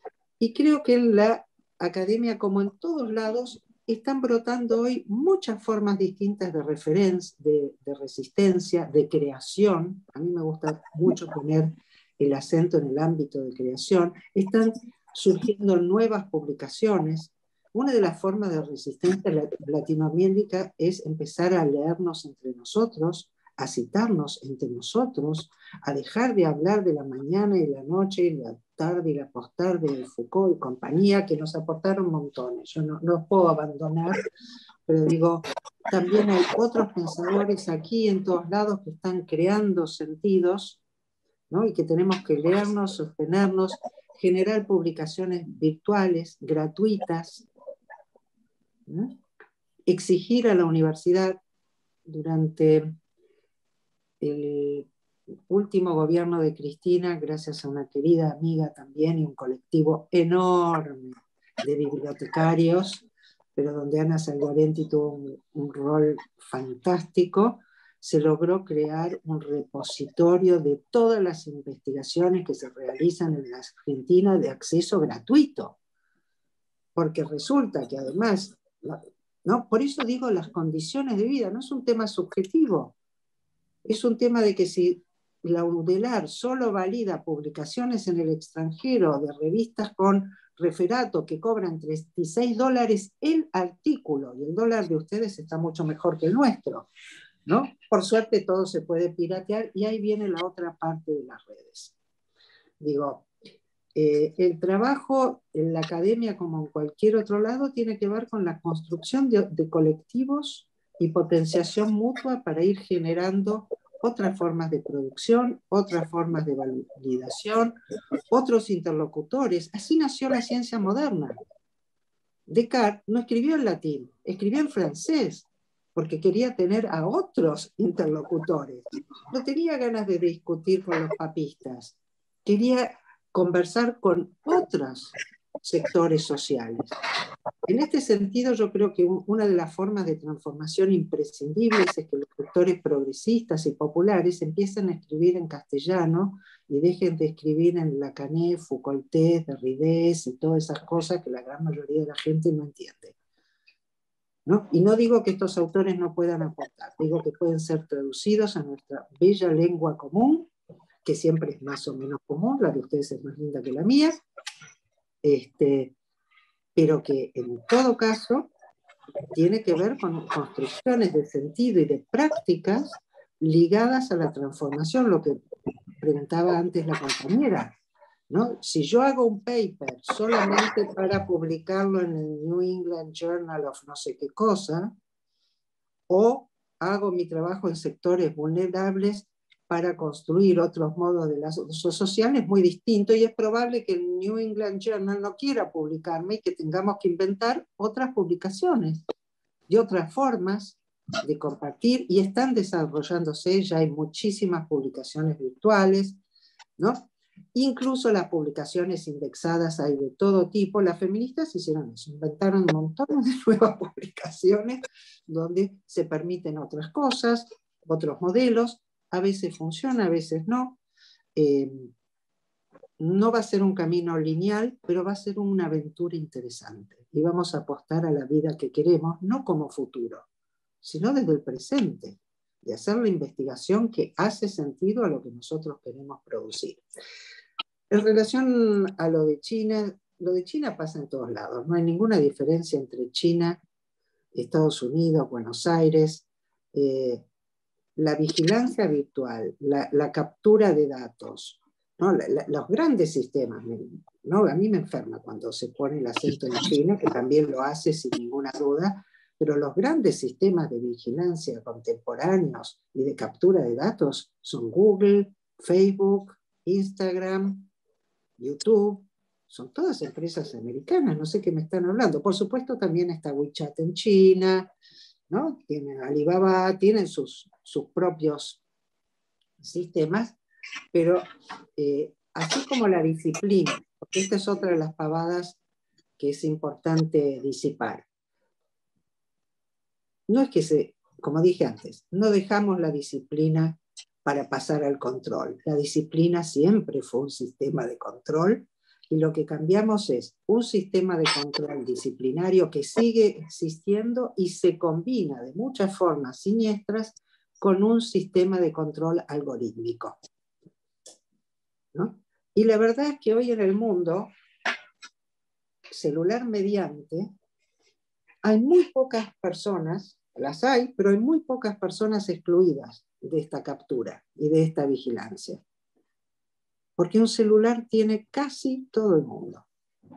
y creo que en la academia, como en todos lados, están brotando hoy muchas formas distintas de referencia, de, de resistencia, de creación. A mí me gusta mucho poner el acento en el ámbito de creación. Están surgiendo nuevas publicaciones. Una de las formas de resistencia latinoamérica es empezar a leernos entre nosotros, a citarnos entre nosotros, a dejar de hablar de la mañana y la noche y la tarde y la postarde de Foucault y compañía, que nos aportaron montones. Yo no, no los puedo abandonar, pero digo, también hay otros pensadores aquí en todos lados que están creando sentidos, ¿no? Y que tenemos que leernos, sostenernos, generar publicaciones virtuales, gratuitas, ¿no? Exigir a la universidad durante el último gobierno de Cristina, gracias a una querida amiga también y un colectivo enorme de bibliotecarios, pero donde Ana Salvarenti tuvo un, un rol fantástico, se logró crear un repositorio de todas las investigaciones que se realizan en la Argentina de acceso gratuito, porque resulta que además, ¿no? Por eso digo las condiciones de vida, no es un tema subjetivo, es un tema de que si la UDELAR solo valida publicaciones en el extranjero de revistas con referato que cobran treinta y seis dólares el artículo, y el dólar de ustedes está mucho mejor que el nuestro, ¿no? Por suerte todo se puede piratear, y ahí viene la otra parte de las redes. Digo, eh, el trabajo en la academia, como en cualquier otro lado, tiene que ver con la construcción de, de colectivos y potenciación mutua para ir generando otras formas de producción, otras formas de validación, otros interlocutores. Así nació la ciencia moderna. Descartes no escribió en latín, escribió en francés, porque quería tener a otros interlocutores. No tenía ganas de discutir con los papistas, quería conversar con otros sectores sociales. En este sentido, yo creo que una de las formas de transformación imprescindibles es que los sectores progresistas y populares empiecen a escribir en castellano y dejen de escribir en Lacané, Foucaultés, Derrida y todas esas cosas que la gran mayoría de la gente no entiende, ¿no? Y no digo que estos autores no puedan aportar, digo que pueden ser traducidos a nuestra bella lengua común, que siempre es más o menos común, la de ustedes es más linda que la mía, este, pero que en todo caso tiene que ver con construcciones de sentido y de prácticas ligadas a la transformación, lo que preguntaba antes la compañera, ¿no? Si yo hago un paper solamente para publicarlo en el New England Journal of no sé qué cosa, o hago mi trabajo en sectores vulnerables para construir otros modos de las social, es muy distinto, y es probable que el New England Journal no quiera publicarme y que tengamos que inventar otras publicaciones y otras formas de compartir, y están desarrollándose, ya hay muchísimas publicaciones virtuales, ¿no? Incluso las publicaciones indexadas hay de todo tipo. Las feministas hicieron eso, inventaron un montón de nuevas publicaciones donde se permiten otras cosas, otros modelos. A veces funciona, a veces no. Eh, no va a ser un camino lineal, pero va a ser una aventura interesante. Y vamos a apostar a la vida que queremos, no como futuro, sino desde el presente, y hacer la investigación que hace sentido a lo que nosotros queremos producir. En relación a lo de China, lo de China pasa en todos lados. No hay ninguna diferencia entre China, Estados Unidos, Buenos Aires. Eh, la vigilancia virtual, la, la captura de datos, ¿no? La, la, los grandes sistemas, ¿no? A mí me enferma cuando se pone el acento en China, que también lo hace sin ninguna duda, pero los grandes sistemas de vigilancia contemporáneos y de captura de datos son Google, Facebook, Instagram, YouTube, son todas empresas americanas, no sé qué me están hablando. Por supuesto también está WeChat en China, ¿no? Tienen Alibaba, tienen sus, sus propios sistemas, pero eh, así como la disciplina, porque esta es otra de las pavadas que es importante disipar. No es que se, como dije antes, no dejamos la disciplina para pasar al control. La disciplina siempre fue un sistema de control, y lo que cambiamos es un sistema de control disciplinario que sigue existiendo y se combina de muchas formas siniestras con un sistema de control algorítmico, ¿no? Y la verdad es que hoy en el mundo, celular mediante, hay muy pocas personas, las hay, pero hay muy pocas personas excluidas de esta captura y de esta vigilancia. Porque un celular tiene casi todo el mundo.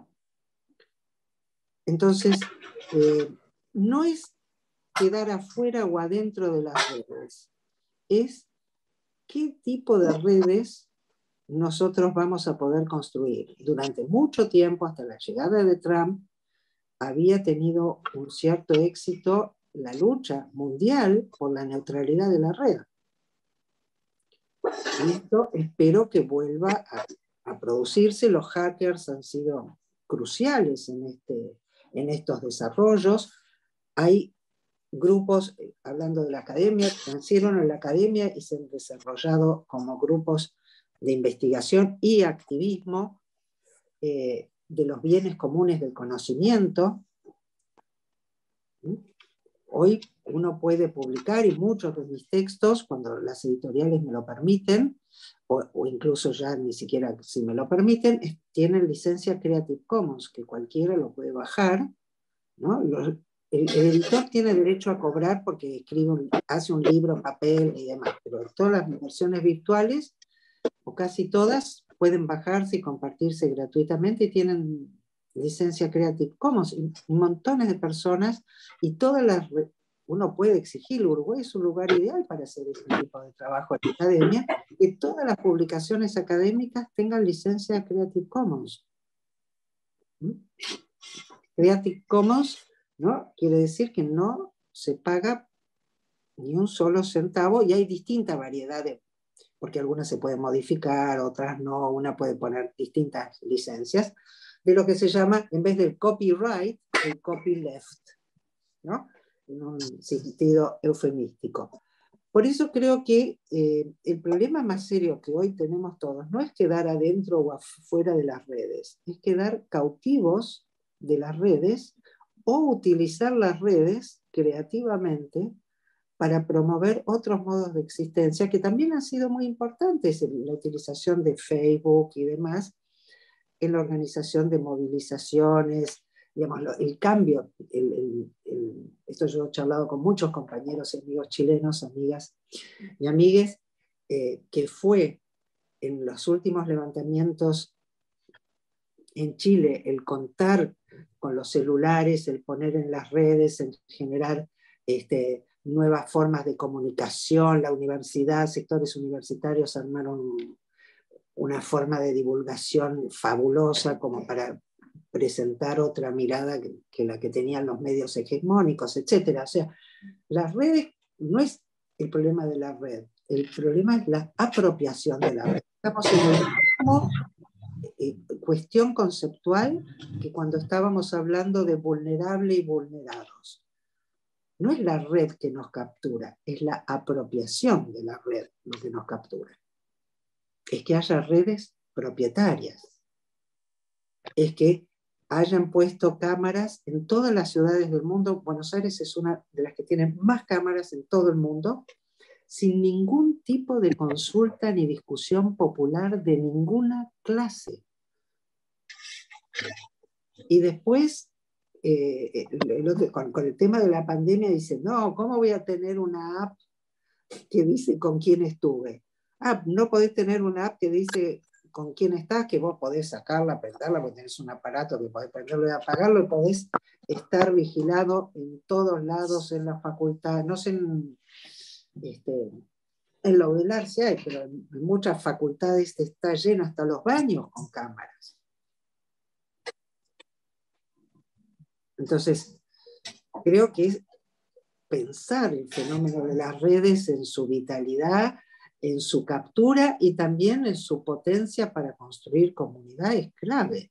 Entonces, eh, no es quedar afuera o adentro de las redes, es qué tipo de redes nosotros vamos a poder construir. Durante mucho tiempo, hasta la llegada de Trump, había tenido un cierto éxito la lucha mundial por la neutralidad de la red. Y esto espero que vuelva a, a producirse. Los hackers han sido cruciales en, este, en estos desarrollos. Hay grupos, hablando de la academia, que nacieron en la academia y se han desarrollado como grupos de investigación y activismo eh, de los bienes comunes del conocimiento. Hoy uno puede publicar, y muchos de mis textos, cuando las editoriales me lo permiten, o, o incluso ya ni siquiera si me lo permiten, es, tienen licencia Creative Commons, que cualquiera lo puede bajar, ¿no? Los, el, el editor tiene derecho a cobrar porque escribe un, hace un libro, papel y demás, pero todas las versiones virtuales, o casi todas, pueden bajarse y compartirse gratuitamente y tienen licencia Creative Commons, y montones de personas, y todas las uno puede exigir, Uruguay es un lugar ideal para hacer este tipo de trabajo en la academia, que todas las publicaciones académicas tengan licencia Creative Commons. ¿Mm? Creative Commons, ¿no? Quiere decir que no se paga ni un solo centavo, y hay distinta variedad de, porque algunas se pueden modificar, otras no, una puede poner distintas licencias, de lo que se llama, en vez del copyright, el copyleft, ¿no? En un sentido eufemístico. Por eso creo que eh, el problema más serio que hoy tenemos todos no es quedar adentro o afuera de las redes, es quedar cautivos de las redes o utilizar las redes creativamente para promover otros modos de existencia que también han sido muy importantes en la utilización de Facebook y demás, en la organización de movilizaciones, digamos, el cambio, el, el, el, esto yo he charlado con muchos compañeros y amigos chilenos, amigas y amigues, eh, que fue en los últimos levantamientos en Chile el contar con los celulares, el poner en las redes, el generar este, nuevas formas de comunicación, la universidad, sectores universitarios armaron una forma de divulgación fabulosa como para presentar otra mirada que, que la que tenían los medios hegemónicos, etcétera. O sea, las redes no es el problema de la red, el problema es la apropiación de la red. Estamos en el mismo eh, cuestión conceptual que cuando estábamos hablando de vulnerable y vulnerados. No es la red que nos captura, es la apropiación de la red lo que nos captura. Es que haya redes propietarias, es que hayan puesto cámaras en todas las ciudades del mundo. Buenos Aires es una de las que tiene más cámaras en todo el mundo, sin ningún tipo de consulta ni discusión popular de ninguna clase. Y después, eh, el otro, con, con el tema de la pandemia, dicen, no, ¿cómo voy a tener una app que dice con quién estuve? Ah, no podés tener una app que dice con quién estás, que vos podés sacarla, prenderla, porque tenés un aparato que podés prenderlo y apagarlo, y podés estar vigilado en todos lados, en la facultad, no sé en, este, en la UDELAR sí hay, pero en, en muchas facultades está lleno hasta los baños con cámaras. Entonces, creo que es pensar el fenómeno de las redes en su vitalidad, en su captura y también en su potencia para construir comunidad es clave.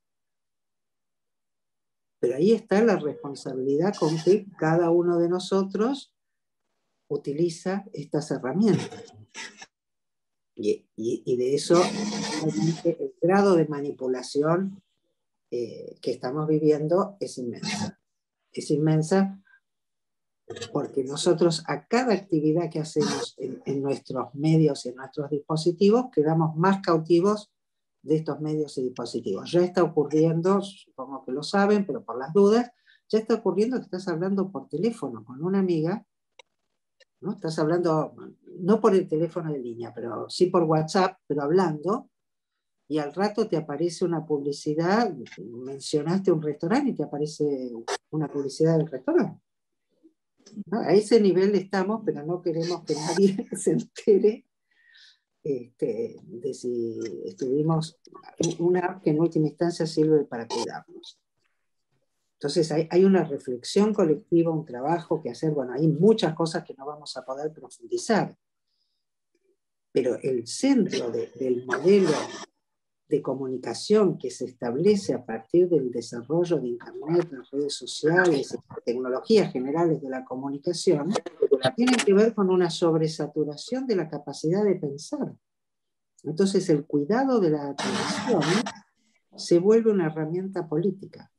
Pero ahí está la responsabilidad con que cada uno de nosotros utiliza estas herramientas. Y, y, y de eso, realmente, el grado de manipulación eh, que estamos viviendo es inmensa. Es inmensa porque nosotros a cada actividad que hacemos en, en nuestros medios y en nuestros dispositivos quedamos más cautivos de estos medios y dispositivos. Ya está ocurriendo, supongo que lo saben, pero por las dudas, ya está ocurriendo que estás hablando por teléfono con una amiga, ¿no? Estás hablando, no por el teléfono de línea, pero sí por WhatsApp, pero hablando, y al rato te aparece una publicidad, mencionaste un restaurante y te aparece una publicidad del restaurante. ¿No? A ese nivel estamos, pero no queremos que nadie se entere este, de si estuvimos, una app que en última instancia sirve para cuidarnos. Entonces hay, hay una reflexión colectiva, un trabajo que hacer. Bueno, hay muchas cosas que no vamos a poder profundizar, pero el centro de, del modelo de comunicación que se establece a partir del desarrollo de Internet, las redes sociales, tecnologías generales de la comunicación, tiene que ver con una sobresaturación de la capacidad de pensar. Entonces el cuidado de la atención se vuelve una herramienta política.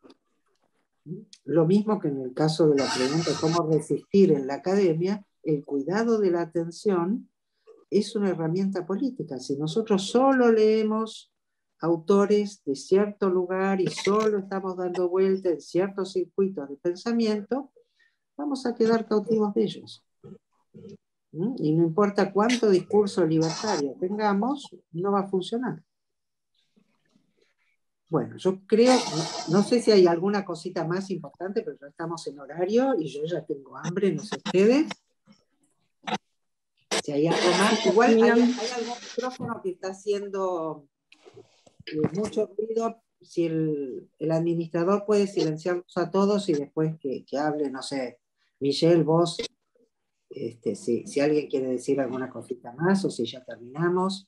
Lo mismo que en el caso de la pregunta de cómo resistir en la academia, el cuidado de la atención es una herramienta política. Si nosotros solo leemos autores de cierto lugar y solo estamos dando vuelta en ciertos circuitos de pensamiento, vamos a quedar cautivos de ellos. ¿Mm? Y no importa cuánto discurso libertario tengamos, no va a funcionar. Bueno, yo creo, no, no sé si hay alguna cosita más importante, pero ya estamos en horario y yo ya tengo hambre, no sé ustedes. Si hay algo más, igual hay, hay algún micrófono que está haciendo eh, mucho ruido. Si el, el administrador puede silenciarlos a todos y después que, que hable, no sé, Michelle, vos, este, si, si alguien quiere decir alguna cosita más o si ya terminamos.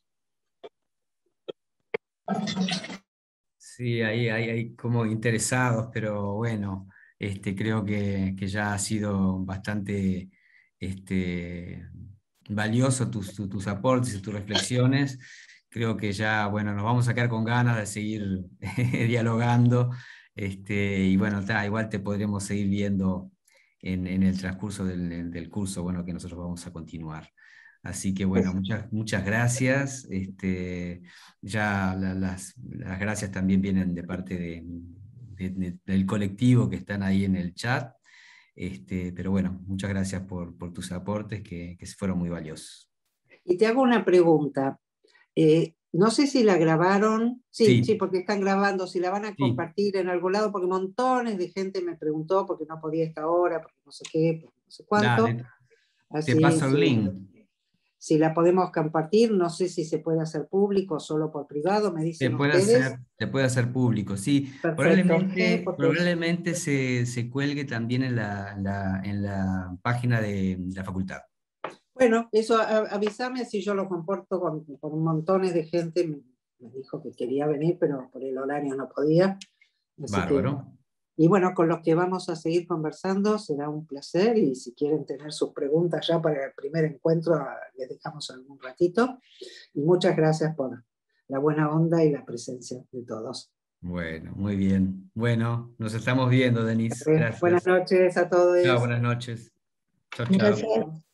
Sí, ahí hay, hay como interesados, pero bueno, este, creo que, que ya ha sido bastante este, valioso tus, tus, tus aportes y tus reflexiones. Creo que ya, bueno, nos vamos a quedar con ganas de seguir dialogando. Este, y bueno, ta, igual te podremos seguir viendo en, en el transcurso del, del curso, bueno, que nosotros vamos a continuar. Así que bueno, muchas, muchas gracias. Este, ya la- las, las gracias también vienen de parte de- de- de- del colectivo que están ahí en el chat. Este, pero bueno, muchas gracias por, por tus aportes que, que fueron muy valiosos. Y te hago una pregunta. Eh, no sé si la grabaron, sí, Sí, sí, porque están grabando, si la van a sí, compartir en algún lado, porque montones de gente me preguntó porque no podía esta hora, porque no sé qué, porque no sé cuánto. dale, te Así, paso el sí, link. si la podemos compartir, no sé si se puede hacer público o solo por privado, me Se dicen puede ustedes. hacer, se puede hacer público, sí. Perfecto. Sí, Probablemente, porque, probablemente se, se cuelgue también en la, en la, en la página de la facultad. bueno, eso a- avísame si yo lo comporto con, con montones de gente. Me, me dijo que quería venir, pero por el horario no podía. Así que, Bárbaro. y bueno, con los que vamos a seguir conversando será un placer y si quieren tener sus preguntas ya para el primer encuentro, les dejamos algún ratito. Y muchas gracias por la buena onda y la presencia de todos. Bueno, muy bien. Bueno, nos estamos viendo, Denise. Eh, buenas Gracias. noches a todos. Chao, buenas noches. Chao, chao. Gracias.